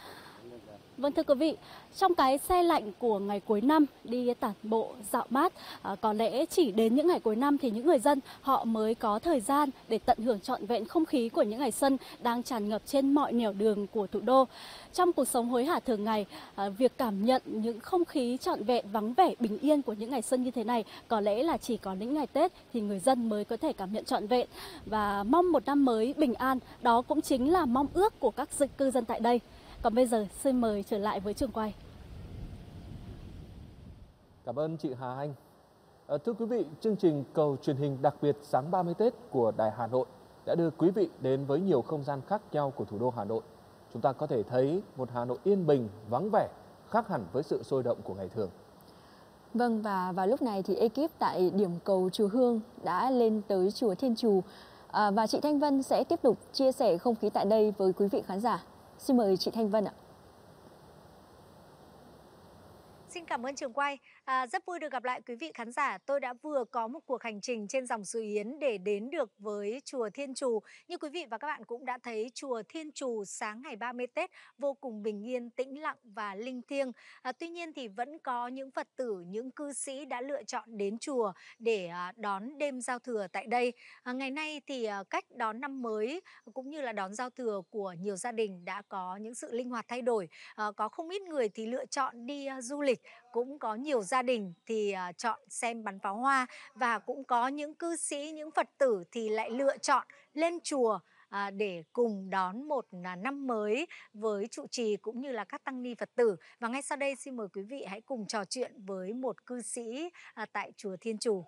Vâng, thưa quý vị, trong cái xe lạnh của ngày cuối năm đi tản bộ dạo mát, à, có lẽ chỉ đến những ngày cuối năm thì những người dân họ mới có thời gian để tận hưởng trọn vẹn không khí của những ngày xuân đang tràn ngập trên mọi nẻo đường của thủ đô. Trong cuộc sống hối hả thường ngày, à, việc cảm nhận những không khí trọn vẹn vắng vẻ bình yên của những ngày xuân như thế này có lẽ là chỉ có những ngày Tết thì người dân mới có thể cảm nhận trọn vẹn. Và mong một năm mới bình an, đó cũng chính là mong ước của các cư dân tại đây. Còn bây giờ xin mời trở lại với trường quay.
Cảm ơn chị Hà Anh. À, thưa quý vị, chương trình cầu truyền hình đặc biệt sáng ba mươi Tết của Đài Hà Nội đã đưa quý vị đến với nhiều không gian khác nhau của thủ đô Hà Nội. Chúng ta có thể thấy một Hà Nội yên bình, vắng vẻ, khác hẳn với sự sôi động của ngày thường.
Vâng, và vào lúc này thì ekip tại điểm cầu Chùa Hương đã lên tới chùa Thiên Chù. À, và chị Thanh Vân sẽ tiếp tục chia sẻ không khí tại đây với quý vị khán giả. Xin mời chị Thanh Vân ạ.
Xin cảm ơn trường quay. À, rất vui được gặp lại quý vị khán giả. Tôi đã vừa có một cuộc hành trình trên dòng suối Yến để đến được với chùa Thiên Trù. Như quý vị và các bạn cũng đã thấy, chùa Thiên Trù sáng ngày ba mươi Tết vô cùng bình yên, tĩnh lặng và linh thiêng. À, tuy nhiên thì vẫn có những Phật tử, những cư sĩ đã lựa chọn đến chùa để à, đón đêm giao thừa tại đây. À, ngày nay thì à, cách đón năm mới cũng như là đón giao thừa của nhiều gia đình đã có những sự linh hoạt thay đổi. À, có không ít người thì lựa chọn đi à, du lịch, cũng có nhiều gia đình thì uh, chọn xem bắn pháo hoa, và cũng có những cư sĩ, những Phật tử thì lại lựa chọn lên chùa uh, để cùng đón một uh, năm mới với trụ trì cũng như là các tăng ni Phật tử. Và ngay sau đây xin mời quý vị hãy cùng trò chuyện với một cư sĩ uh, tại chùa Thiên Trù.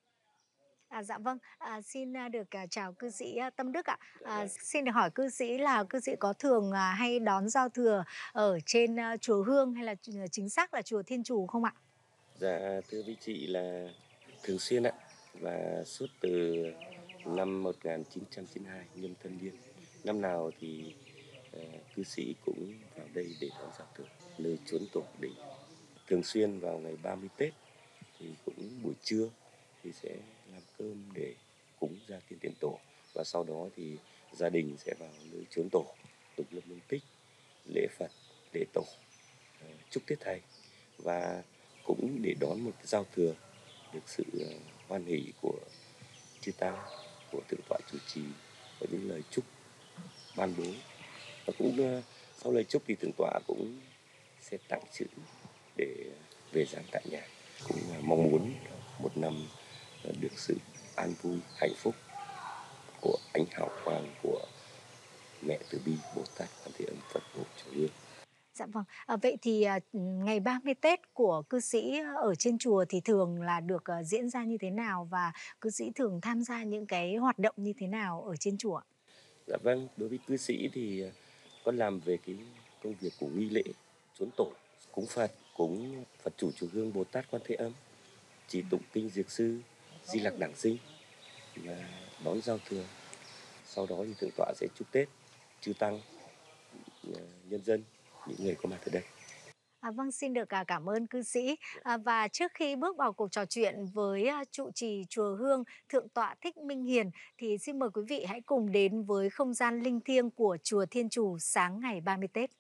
À, dạ vâng, à, xin được à, chào cư sĩ à, Tâm Đức ạ. À, xin được hỏi cư sĩ là cư sĩ có thường à, hay đón giao thừa ở trên à, chùa Hương hay là chính xác là chùa Thiên Trù không ạ?
Dạ thưa quý chị là thường xuyên ạ, và suốt từ năm một nghìn chín trăm chín mươi hai Nhâm Thân Niên, năm nào thì uh, cư sĩ cũng vào đây để đón giao thừa, nơi chốn tổ đỉnh. Thường xuyên vào ngày ba mươi Tết thì cũng buổi trưa thì sẽ làm cơm để cúng ra tiên tiền tổ, và sau đó thì gia đình sẽ vào nơi chốn tổ, tụng lâm môn tích, lễ Phật, lễ tổ, chúc Tết thầy, và cũng để đón một cái giao thừa được sự hoan hỷ của chư tăng, của thượng tọa chủ trì, và những lời chúc ban bố. Và cũng sau lời chúc thì thượng tọa cũng sẽ tặng chữ để về giảng tại nhà, cũng mong muốn một năm được sự an vui, hạnh phúc của ánh hào quang của mẹ Từ Bi, Bồ Tát Quan Thế Âm, Phật hộ Chùa Hương.
Dạ vâng, à, vậy thì à, ngày ba mươi Tết của cư sĩ ở trên chùa thì thường là được à, diễn ra như thế nào, và cư sĩ thường tham gia những cái hoạt động như thế nào ở trên chùa?
Dạ vâng, đối với cư sĩ thì con làm về cái công việc của nghi lễ, chốn tổ, cúng Phật, cúng Phật chủ Chùa Hương Bồ Tát Quan Thế Âm, trì tụng kinh Dược Sư, Di Lặc Đản Sinh, và đón giao thừa. Sau đó thì thượng tọa sẽ chúc Tết chư tăng, nhân dân, những người có mặt ở đây.
À, vâng, xin được cảm ơn cư sĩ. À, và trước khi bước vào cuộc trò chuyện với trụ trì chùa Hương, thượng tọa Thích Minh Hiền, thì xin mời quý vị hãy cùng đến với không gian linh thiêng của chùa Thiên Trù sáng ngày ba mươi Tết.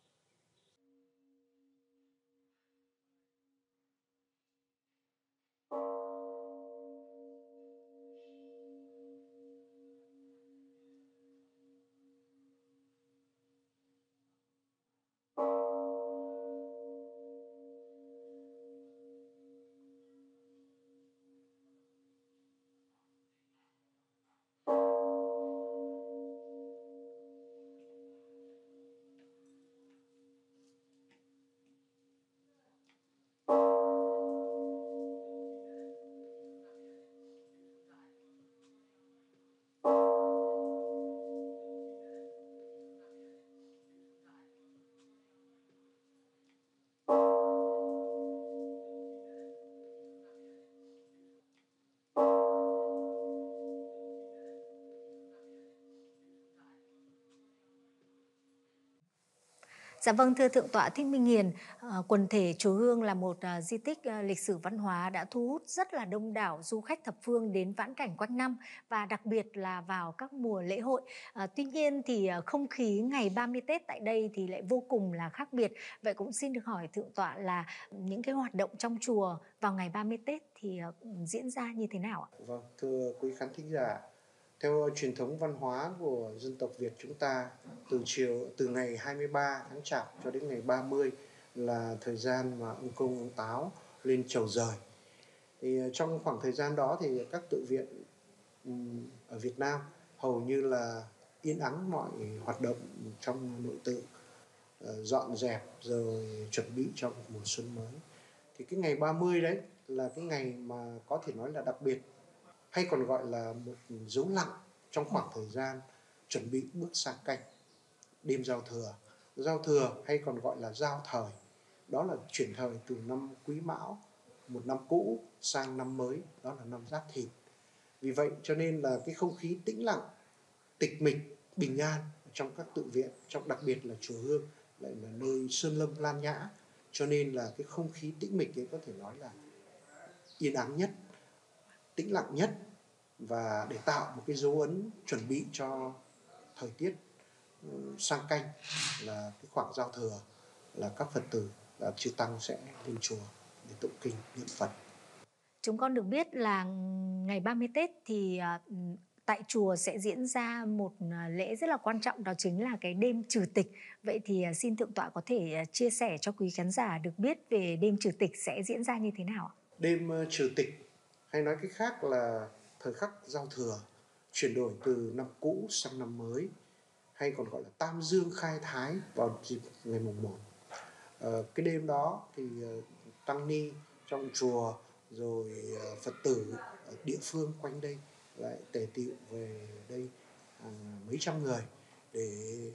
Dạ vâng, thưa thượng tọa Thích Minh Hiền, quần thể chùa Hương là một di tích lịch sử văn hóa đã thu hút rất là đông đảo du khách thập phương đến vãn cảnh quanh năm, và đặc biệt là vào các mùa lễ hội. À, tuy nhiên thì không khí ngày ba mươi Tết tại đây thì lại vô cùng là khác biệt. Vậy cũng xin được hỏi thượng tọa là những cái hoạt động trong chùa vào ngày ba mươi Tết thì diễn ra như thế nào ạ?
Vâng, thưa quý khán thính giả, theo truyền thống văn hóa của dân tộc Việt chúng ta, từ chiều từ ngày hai mươi ba tháng Chạp cho đến ngày ba mươi là thời gian mà ông Công ông Táo lên chầu rời. Thì trong khoảng thời gian đó thì các tự viện ở Việt Nam hầu như là yên ắng mọi hoạt động trong nội tự, dọn dẹp rồi chuẩn bị cho một mùa xuân mới. Thì cái ngày ba mươi đấy là cái ngày mà có thể nói là đặc biệt, hay còn gọi là một dấu lặng trong khoảng thời gian chuẩn bị bước sang canh đêm giao thừa. Giao thừa hay còn gọi là giao thời, đó là chuyển thời từ năm Quý Mão, một năm cũ, sang năm mới, đó là năm Giáp Thìn. Vì vậy cho nên là cái không khí tĩnh lặng, tịch mịch, bình an trong các tự viện, trong đặc biệt là chùa Hương lại là nơi sơn lâm lan nhã, cho nên là cái không khí tĩnh mịch ấy có thể nói là yên ắng nhất, tĩnh lặng nhất, và để tạo một cái dấu ấn chuẩn bị cho thời tiết sang canh là cái khoảng giao thừa, là các Phật tử là chư tăng sẽ lên chùa để tụng kinh niệm Phật.
Chúng con được biết là ngày ba mươi Tết thì tại chùa sẽ diễn ra một lễ rất là quan trọng, đó chính là cái đêm trừ tịch. Vậy thì xin Thượng tọa có thể chia sẻ cho quý khán giả được biết về đêm trừ tịch sẽ diễn ra như thế nào ạ?
Đêm trừ tịch, hay nói cách khác là thời khắc giao thừa, chuyển đổi từ năm cũ sang năm mới, hay còn gọi là Tam Dương khai thái vào dịp ngày mùng một. À, cái đêm đó thì tăng ni trong chùa rồi Phật tử ở địa phương quanh đây lại tề tựu về đây hàng mấy trăm người, để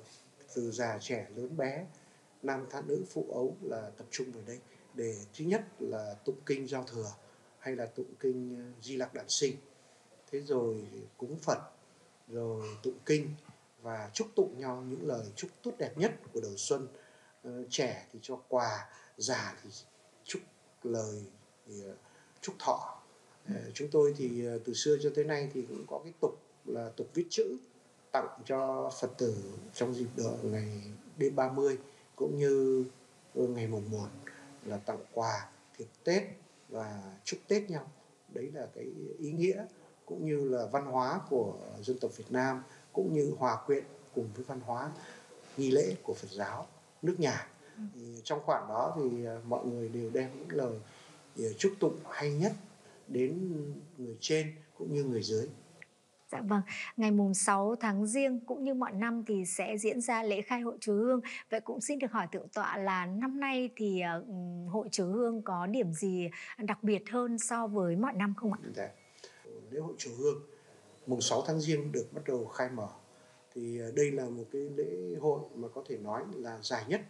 từ già trẻ lớn bé, nam tha nữ phụ ấu là tập trung về đây để thứ nhất là tụng kinh giao thừa hay là tụng kinh Di Lặc Đản Sinh, thế rồi cúng Phật, rồi tụng kinh và chúc tụng nhau những lời chúc tốt đẹp nhất của đầu xuân. Uh, trẻ thì cho quà, già thì chúc lời thì, uh, chúc thọ. Uh, chúng tôi thì uh, từ xưa cho tới nay thì cũng có cái tục là tục viết chữ tặng cho Phật tử trong dịp đợi ngày đêm ba mươi cũng như ngày mùng một, là tặng quà, thiệp Tết và chúc Tết nhau. Đấy là cái ý nghĩa cũng như là văn hóa của dân tộc Việt Nam, cũng như hòa quyện cùng với văn hóa nghi lễ của Phật giáo nước nhà. Thì trong khoảng đó thì mọi người đều đem những lời chúc tụng hay nhất đến người trên cũng như người dưới.
Dạ vâng, ngày mùng sáu tháng Giêng cũng như mọi năm thì sẽ diễn ra lễ khai hội chùa Hương. Vậy cũng xin được hỏi Thượng tọa là năm nay thì hội chùa Hương có điểm gì đặc biệt hơn so với mọi năm không ạ?
Dạ. Lễ hội chùa Hương mùng sáu tháng Giêng được bắt đầu khai mở. Thì đây là một cái lễ hội mà có thể nói là dài nhất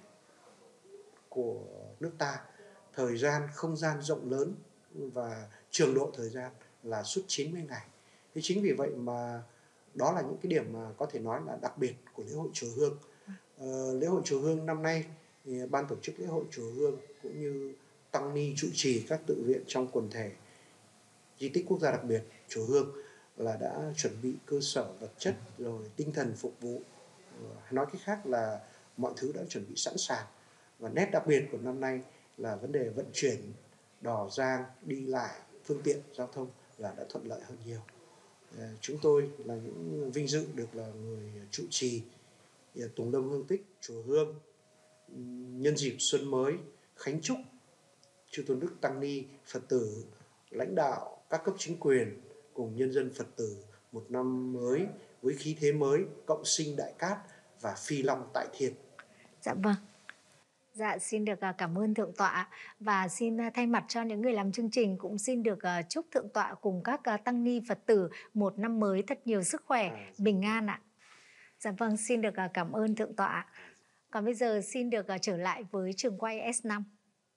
của nước ta. Thời gian, không gian rộng lớn và trường độ thời gian là suốt chín mươi ngày. Thế chính vì vậy mà đó là những cái điểm mà có thể nói là đặc biệt của lễ hội chùa Hương. Ờ, lễ hội chùa Hương năm nay thì ban tổ chức lễ hội chùa Hương cũng như tăng ni trụ trì các tự viện trong quần thể di tích quốc gia đặc biệt chùa Hương là đã chuẩn bị cơ sở vật chất rồi tinh thần phục vụ. Nói cách khác là mọi thứ đã chuẩn bị sẵn sàng. Và nét đặc biệt của năm nay là vấn đề vận chuyển đò giang, đi lại, phương tiện giao thông là đã thuận lợi hơn nhiều. Chúng tôi là những vinh dự được là người trụ trì Tùng Lâm Hương Tích chùa Hương, nhân dịp xuân mới khánh chúc chư tôn đức tăng ni, Phật tử, lãnh đạo các cấp chính quyền cùng nhân dân Phật tử một năm mới với khí thế mới, cộng sinh đại cát và phi long tại thiên.
Dạ vâng. Dạ, xin được cảm ơn Thượng tọa và xin thay mặt cho những người làm chương trình cũng xin được chúc Thượng tọa cùng các tăng ni Phật tử một năm mới thật nhiều sức khỏe, bình an ạ. Dạ vâng, xin được cảm ơn Thượng tọa. Còn bây giờ xin được trở lại với trường quay S năm.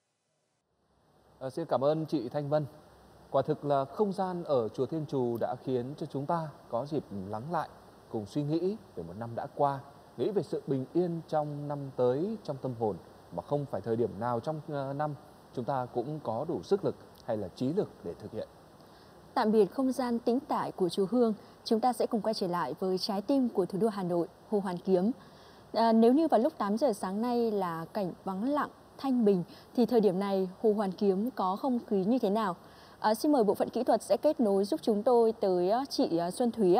À, xin cảm ơn chị Thanh Vân. Quả thực là không gian ở chùa Thiên Trù đã khiến cho chúng ta có dịp lắng lại, cùng suy nghĩ về một năm đã qua, nghĩ về sự bình yên trong năm tới trong tâm hồn, mà không phải thời điểm nào trong năm chúng ta cũng có đủ sức lực hay là trí lực để thực hiện.
Tạm biệt không gian tĩnh tại của chùa Hương, chúng ta sẽ cùng quay trở lại với trái tim của thủ đô Hà Nội, Hồ Hoàn Kiếm. À, nếu như vào lúc tám giờ sáng nay là cảnh vắng lặng, thanh bình, thì thời điểm này Hồ Hoàn Kiếm có không khí như thế nào? À, xin mời bộ phận kỹ thuật sẽ kết nối giúp chúng tôi tới chị Xuân Thúy ạ.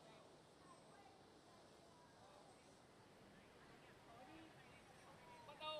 Bắt đầu.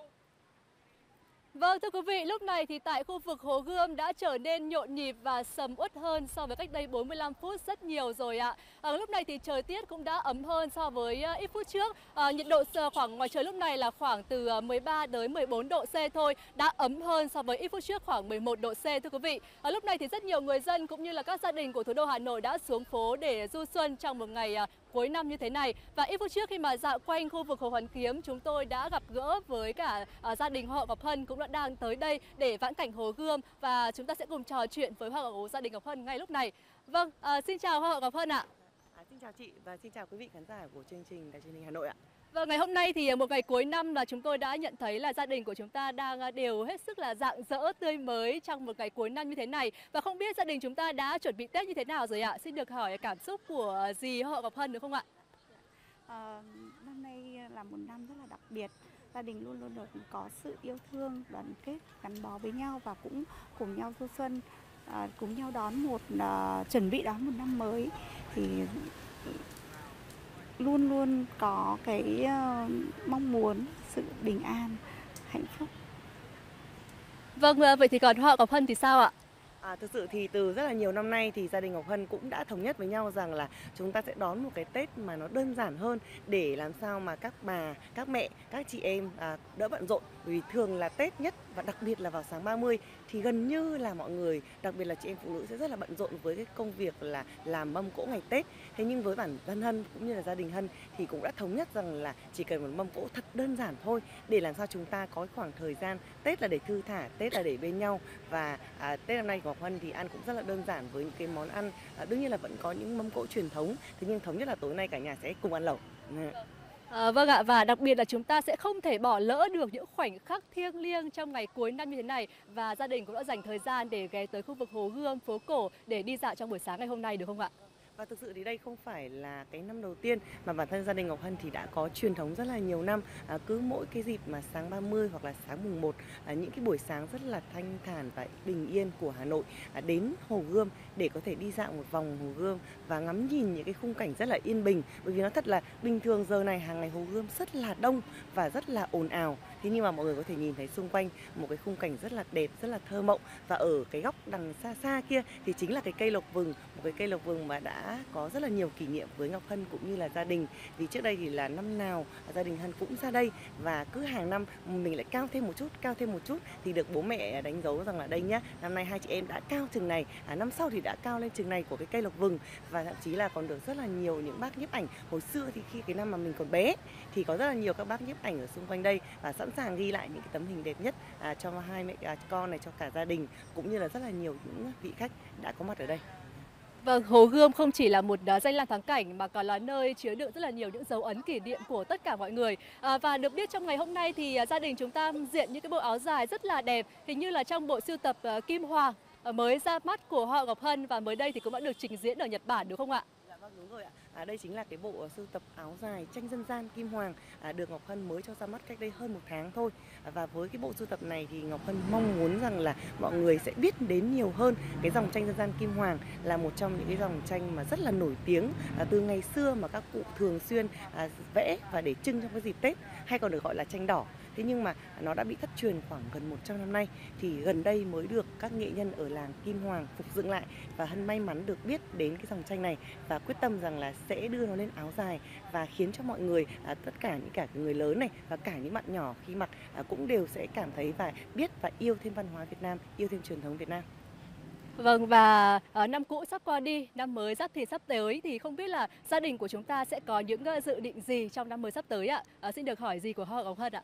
Vâng, thưa quý vị, lúc này thì tại khu vực Hồ Gươm đã trở nên nhộn nhịp và sầm uất hơn so với cách đây bốn mươi lăm phút rất nhiều rồi ạ. À, lúc này thì thời tiết cũng đã ấm hơn so với uh, ít phút trước. À, nhiệt độ khoảng ngoài trời lúc này là khoảng từ mười ba đến mười bốn độ C thôi, đã ấm hơn so với ít phút trước khoảng mười một độ C thưa quý vị. À, lúc này thì rất nhiều người dân cũng như là các gia đình của thủ đô Hà Nội đã xuống phố để du xuân trong một ngày uh, cuối năm như thế này. Và ít phút trước khi mà dạo quanh khu vực Hồ Hoàn Kiếm, chúng tôi đã gặp gỡ với cả uh, gia đình họ Ngọc Hân cũng đã đang tới đây để vãn cảnh Hồ Gươm, và chúng ta sẽ cùng trò chuyện với Hoa hậu gia đình Ngọc Hân ngay lúc này. Vâng, uh, xin chào Hoa hậu Ngọc Hân ạ.
À, xin chào chị và xin chào quý vị khán giả của chương trình Đài Truyền hình Hà Nội ạ.
Vâng, ngày hôm nay thì một ngày cuối năm là chúng tôi đã nhận thấy là gia đình của chúng ta đang đều hết sức là rạng rỡ tươi mới trong một ngày cuối năm như thế này. Và không biết gia đình chúng ta đã chuẩn bị Tết như thế nào rồi ạ? Xin được hỏi cảm xúc của dì Hoa hậu Ngọc Hân được không ạ?
À, năm nay là một năm rất là đặc biệt. Gia đình luôn luôn được có sự yêu thương, đoàn kết, gắn bó với nhau và cũng cùng nhau du xuân, à, cùng nhau đón một uh, chuẩn bị đón một năm mới, thì luôn luôn có cái uh, mong muốn sự bình an, hạnh phúc.
Vâng, vậy thì còn Hoa hậu Ngọc Hân thì sao ạ?
À, thực sự thì từ rất là nhiều năm nay thì gia đình Ngọc Hân cũng đã thống nhất với nhau rằng là chúng ta sẽ đón một cái Tết mà nó đơn giản hơn, để làm sao mà các bà, các mẹ, các chị em à, đỡ bận rộn. Bởi vì thường là Tết nhất và đặc biệt là vào sáng ba mươi thì gần như là mọi người, đặc biệt là chị em phụ nữ sẽ rất là bận rộn với cái công việc là làm mâm cỗ ngày Tết. Thế nhưng với bản thân Hân cũng như là gia đình Hân thì cũng đã thống nhất rằng là chỉ cần một mâm cỗ thật đơn giản thôi, để làm sao chúng ta có khoảng thời gian Tết là để thư thả, Tết là để bên nhau. Và à, Tết năm nay của Ngọc Hân thì ăn cũng rất là đơn giản với những cái món ăn, à, đương nhiên là vẫn có những mâm cỗ truyền thống, thế nhưng thống nhất là tối nay cả nhà sẽ cùng ăn lẩu.
À, vâng ạ, và đặc biệt là chúng ta sẽ không thể bỏ lỡ được những khoảnh khắc thiêng liêng trong ngày cuối năm như thế này, và gia đình cũng đã dành thời gian để ghé tới khu vực Hồ Gươm, phố cổ để đi dạo trong buổi sáng ngày hôm nay được không ạ?
Và thực sự thì đây không phải là cái năm đầu tiên mà bản thân gia đình Ngọc Hân thì đã có truyền thống rất là nhiều năm. À, cứ mỗi cái dịp mà sáng ba mươi hoặc là sáng mùng một, à, những cái buổi sáng rất là thanh thản và bình yên của Hà Nội, à, đến Hồ Gươm để có thể đi dạo một vòng Hồ Gươm và ngắm nhìn những cái khung cảnh rất là yên bình. Bởi vì nó thật là bình thường giờ này hàng ngày Hồ Gươm rất là đông và rất là ồn ào. Thế nhưng mà mọi người có thể nhìn thấy xung quanh một cái khung cảnh rất là đẹp, rất là thơ mộng. Và ở cái góc đằng xa xa kia thì chính là cái cây lộc vừng, một cái cây lộc vừng mà đã có rất là nhiều kỷ niệm với Ngọc Hân cũng như là gia đình. Vì trước đây thì là năm nào gia đình Hân cũng ra đây, và cứ hàng năm mình lại cao thêm một chút, cao thêm một chút thì được bố mẹ đánh dấu rằng là đây nhá, năm nay hai chị em đã cao chừng này, à, năm sau thì đã cao lên chừng này của cái cây lộc vừng. Và thậm chí là còn được rất là nhiều những bác nhiếp ảnh. Hồi xưa thì khi cái năm mà mình còn bé thì có rất là nhiều các bác nhiếp ảnh ở xung quanh đây và sẵn sàng ghi lại những cái tấm hình đẹp nhất à, cho hai mẹ à, con này, cho cả gia đình, cũng như là rất là nhiều những vị khách đã có mặt ở đây.
Vâng, Hồ Gươm không chỉ là một danh lam thắng cảnh mà còn là nơi chứa đựng rất là nhiều những dấu ấn kỷ niệm của tất cả mọi người. À, và được biết trong ngày hôm nay thì gia đình chúng ta diện những cái bộ áo dài rất là đẹp, hình như là trong bộ sưu tập uh, Kim Hoàng uh, mới ra mắt của Hoa hậu Ngọc Hân, và mới đây thì cũng đã được trình diễn ở Nhật Bản đúng không ạ?
Dạ vâng, đúng rồi ạ. À, đây chính là cái bộ sưu tập áo dài tranh dân gian Kim Hoàng à, được Ngọc Hân mới cho ra mắt cách đây hơn một tháng thôi. À, và với cái bộ sưu tập này thì Ngọc Hân mong muốn rằng là mọi người sẽ biết đến nhiều hơn cái dòng tranh dân gian Kim Hoàng, là một trong những cái dòng tranh mà rất là nổi tiếng à, từ ngày xưa mà các cụ thường xuyên à, vẽ và để trưng trong cái dịp Tết, hay còn được gọi là tranh đỏ. Thế nhưng mà nó đã bị thất truyền khoảng gần một trăm năm nay, thì gần đây mới được các nghệ nhân ở làng Kim Hoàng phục dựng lại, và Hân may mắn được biết đến cái dòng tranh này và quyết tâm rằng là sẽ đưa nó lên áo dài và khiến cho mọi người, à, tất cả những cả người lớn này và cả những bạn nhỏ khi mặc à, cũng đều sẽ cảm thấy và biết và yêu thêm văn hóa Việt Nam, yêu thêm truyền thống Việt Nam.
Vâng, và uh, năm cũ sắp qua đi, năm mới Giáp Thìn sắp tới thì không biết là gia đình của chúng ta sẽ có những uh, dự định gì trong năm mới sắp tới ạ? Uh, xin được hỏi gì của Hoa hậu Ngọc Hân ạ?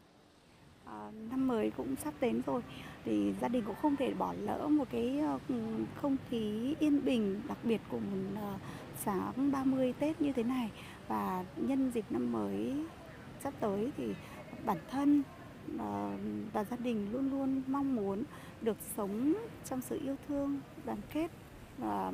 À, năm mới cũng sắp đến rồi thì gia đình cũng không thể bỏ lỡ một cái không khí yên bình đặc biệt của một uh, sáng ba mươi Tết như thế này. Và nhân dịp năm mới sắp tới thì bản thân uh, và gia đình luôn luôn mong muốn được sống trong sự yêu thương, đoàn kết và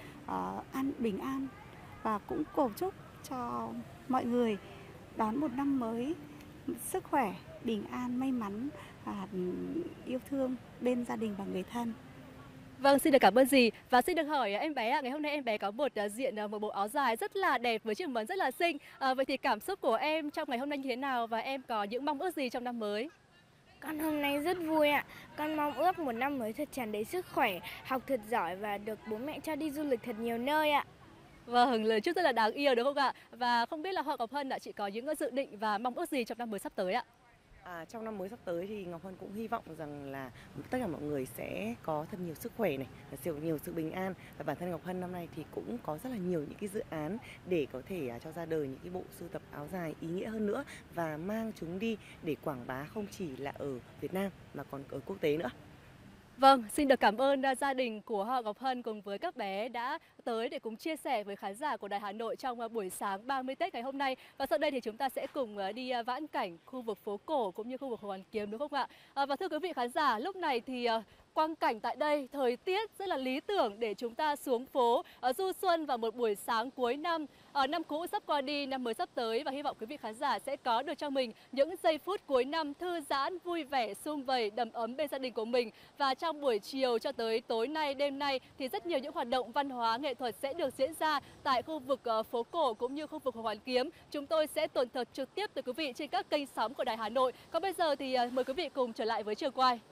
uh, an bình an, và cũng cầu chúc cho mọi người đón một năm mới sức khỏe, bình an, may mắn, và yêu thương bên gia đình và người thân.
Vâng, xin được cảm ơn dì. Và xin được hỏi em bé ạ, ngày hôm nay em bé có một diện một bộ áo dài rất là đẹp với chiếc mấn rất là xinh. À, vậy thì cảm xúc của em trong ngày hôm nay như thế nào và em có những mong ước gì trong năm mới?
Con hôm nay rất vui ạ. Con mong ước một năm mới thật tràn đầy sức khỏe, học thật giỏi và được bố mẹ cho đi du lịch thật nhiều nơi ạ.
Vâng, lời chúc rất là đáng yêu đúng không ạ? Và không biết là Hoa Ngọc Hân đã chị có những dự định và mong ước gì trong năm mới sắp tới ạ?
À, trong năm mới sắp tới thì Ngọc Hân cũng hy vọng rằng là tất cả mọi người sẽ có thật nhiều sức khỏe này, nhiều nhiều sự bình an, và bản thân Ngọc Hân năm nay thì cũng có rất là nhiều những cái dự án để có thể cho ra đời những cái bộ sưu tập áo dài ý nghĩa hơn nữa và mang chúng đi để quảng bá không chỉ là ở Việt Nam mà còn ở quốc tế nữa.
Vâng, xin được cảm ơn gia đình của Hoa Ngọc Hân cùng với các bé đã tới để cùng chia sẻ với khán giả của Đài Hà Nội trong buổi sáng ba mươi Tết ngày hôm nay. Và sau đây thì chúng ta sẽ cùng đi vãn cảnh khu vực phố cổ cũng như khu vực Hồ Hoàn Kiếm đúng không ạ? À, và thưa quý vị khán giả, lúc này thì quang cảnh tại đây, thời tiết rất là lý tưởng để chúng ta xuống phố uh, du xuân vào một buổi sáng cuối năm. Uh, năm cũ sắp qua đi, năm mới sắp tới và hy vọng quý vị khán giả sẽ có được cho mình những giây phút cuối năm thư giãn, vui vẻ, sum vầy, đầm ấm bên gia đình của mình. Và trong buổi chiều cho tới tối nay, đêm nay thì rất nhiều những hoạt động văn hóa, nghệ thuật sẽ được diễn ra tại khu vực uh, phố cổ cũng như khu vực Hồ Hoàn Kiếm. Chúng tôi sẽ tường thuật trực tiếp tới quý vị trên các kênh sóng của Đài Hà Nội. Còn bây giờ thì uh, mời quý vị cùng trở lại với trường quay.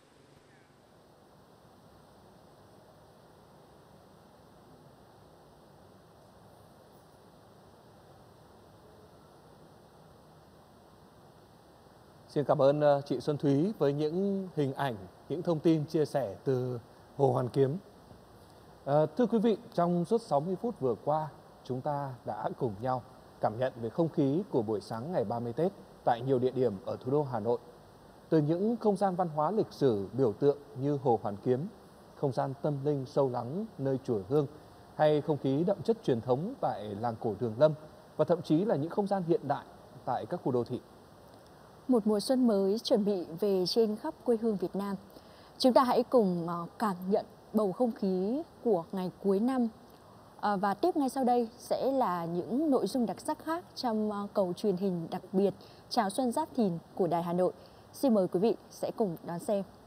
Xin cảm ơn chị Xuân Thúy với những hình ảnh, những thông tin chia sẻ từ Hồ Hoàn Kiếm. À, thưa quý vị, trong suốt sáu mươi phút vừa qua, chúng ta đã cùng nhau cảm nhận về không khí của buổi sáng ngày ba mươi Tết tại nhiều địa điểm ở thủ đô Hà Nội. Từ những không gian văn hóa lịch sử biểu tượng như Hồ Hoàn Kiếm, không gian tâm linh sâu lắng nơi chùa Hương, hay không khí đậm chất truyền thống tại làng cổ Đường Lâm, và thậm chí là những không gian hiện đại tại các khu đô thị.
Một mùa xuân mới chuẩn bị về trên khắp quê hương Việt Nam. Chúng ta hãy cùng cảm nhận bầu không khí của ngày cuối năm. Và tiếp ngay sau đây sẽ là những nội dung đặc sắc khác trong cầu truyền hình đặc biệt Chào Xuân Giáp Thìn của Đài Hà Nội. Xin mời quý vị sẽ cùng đón xem.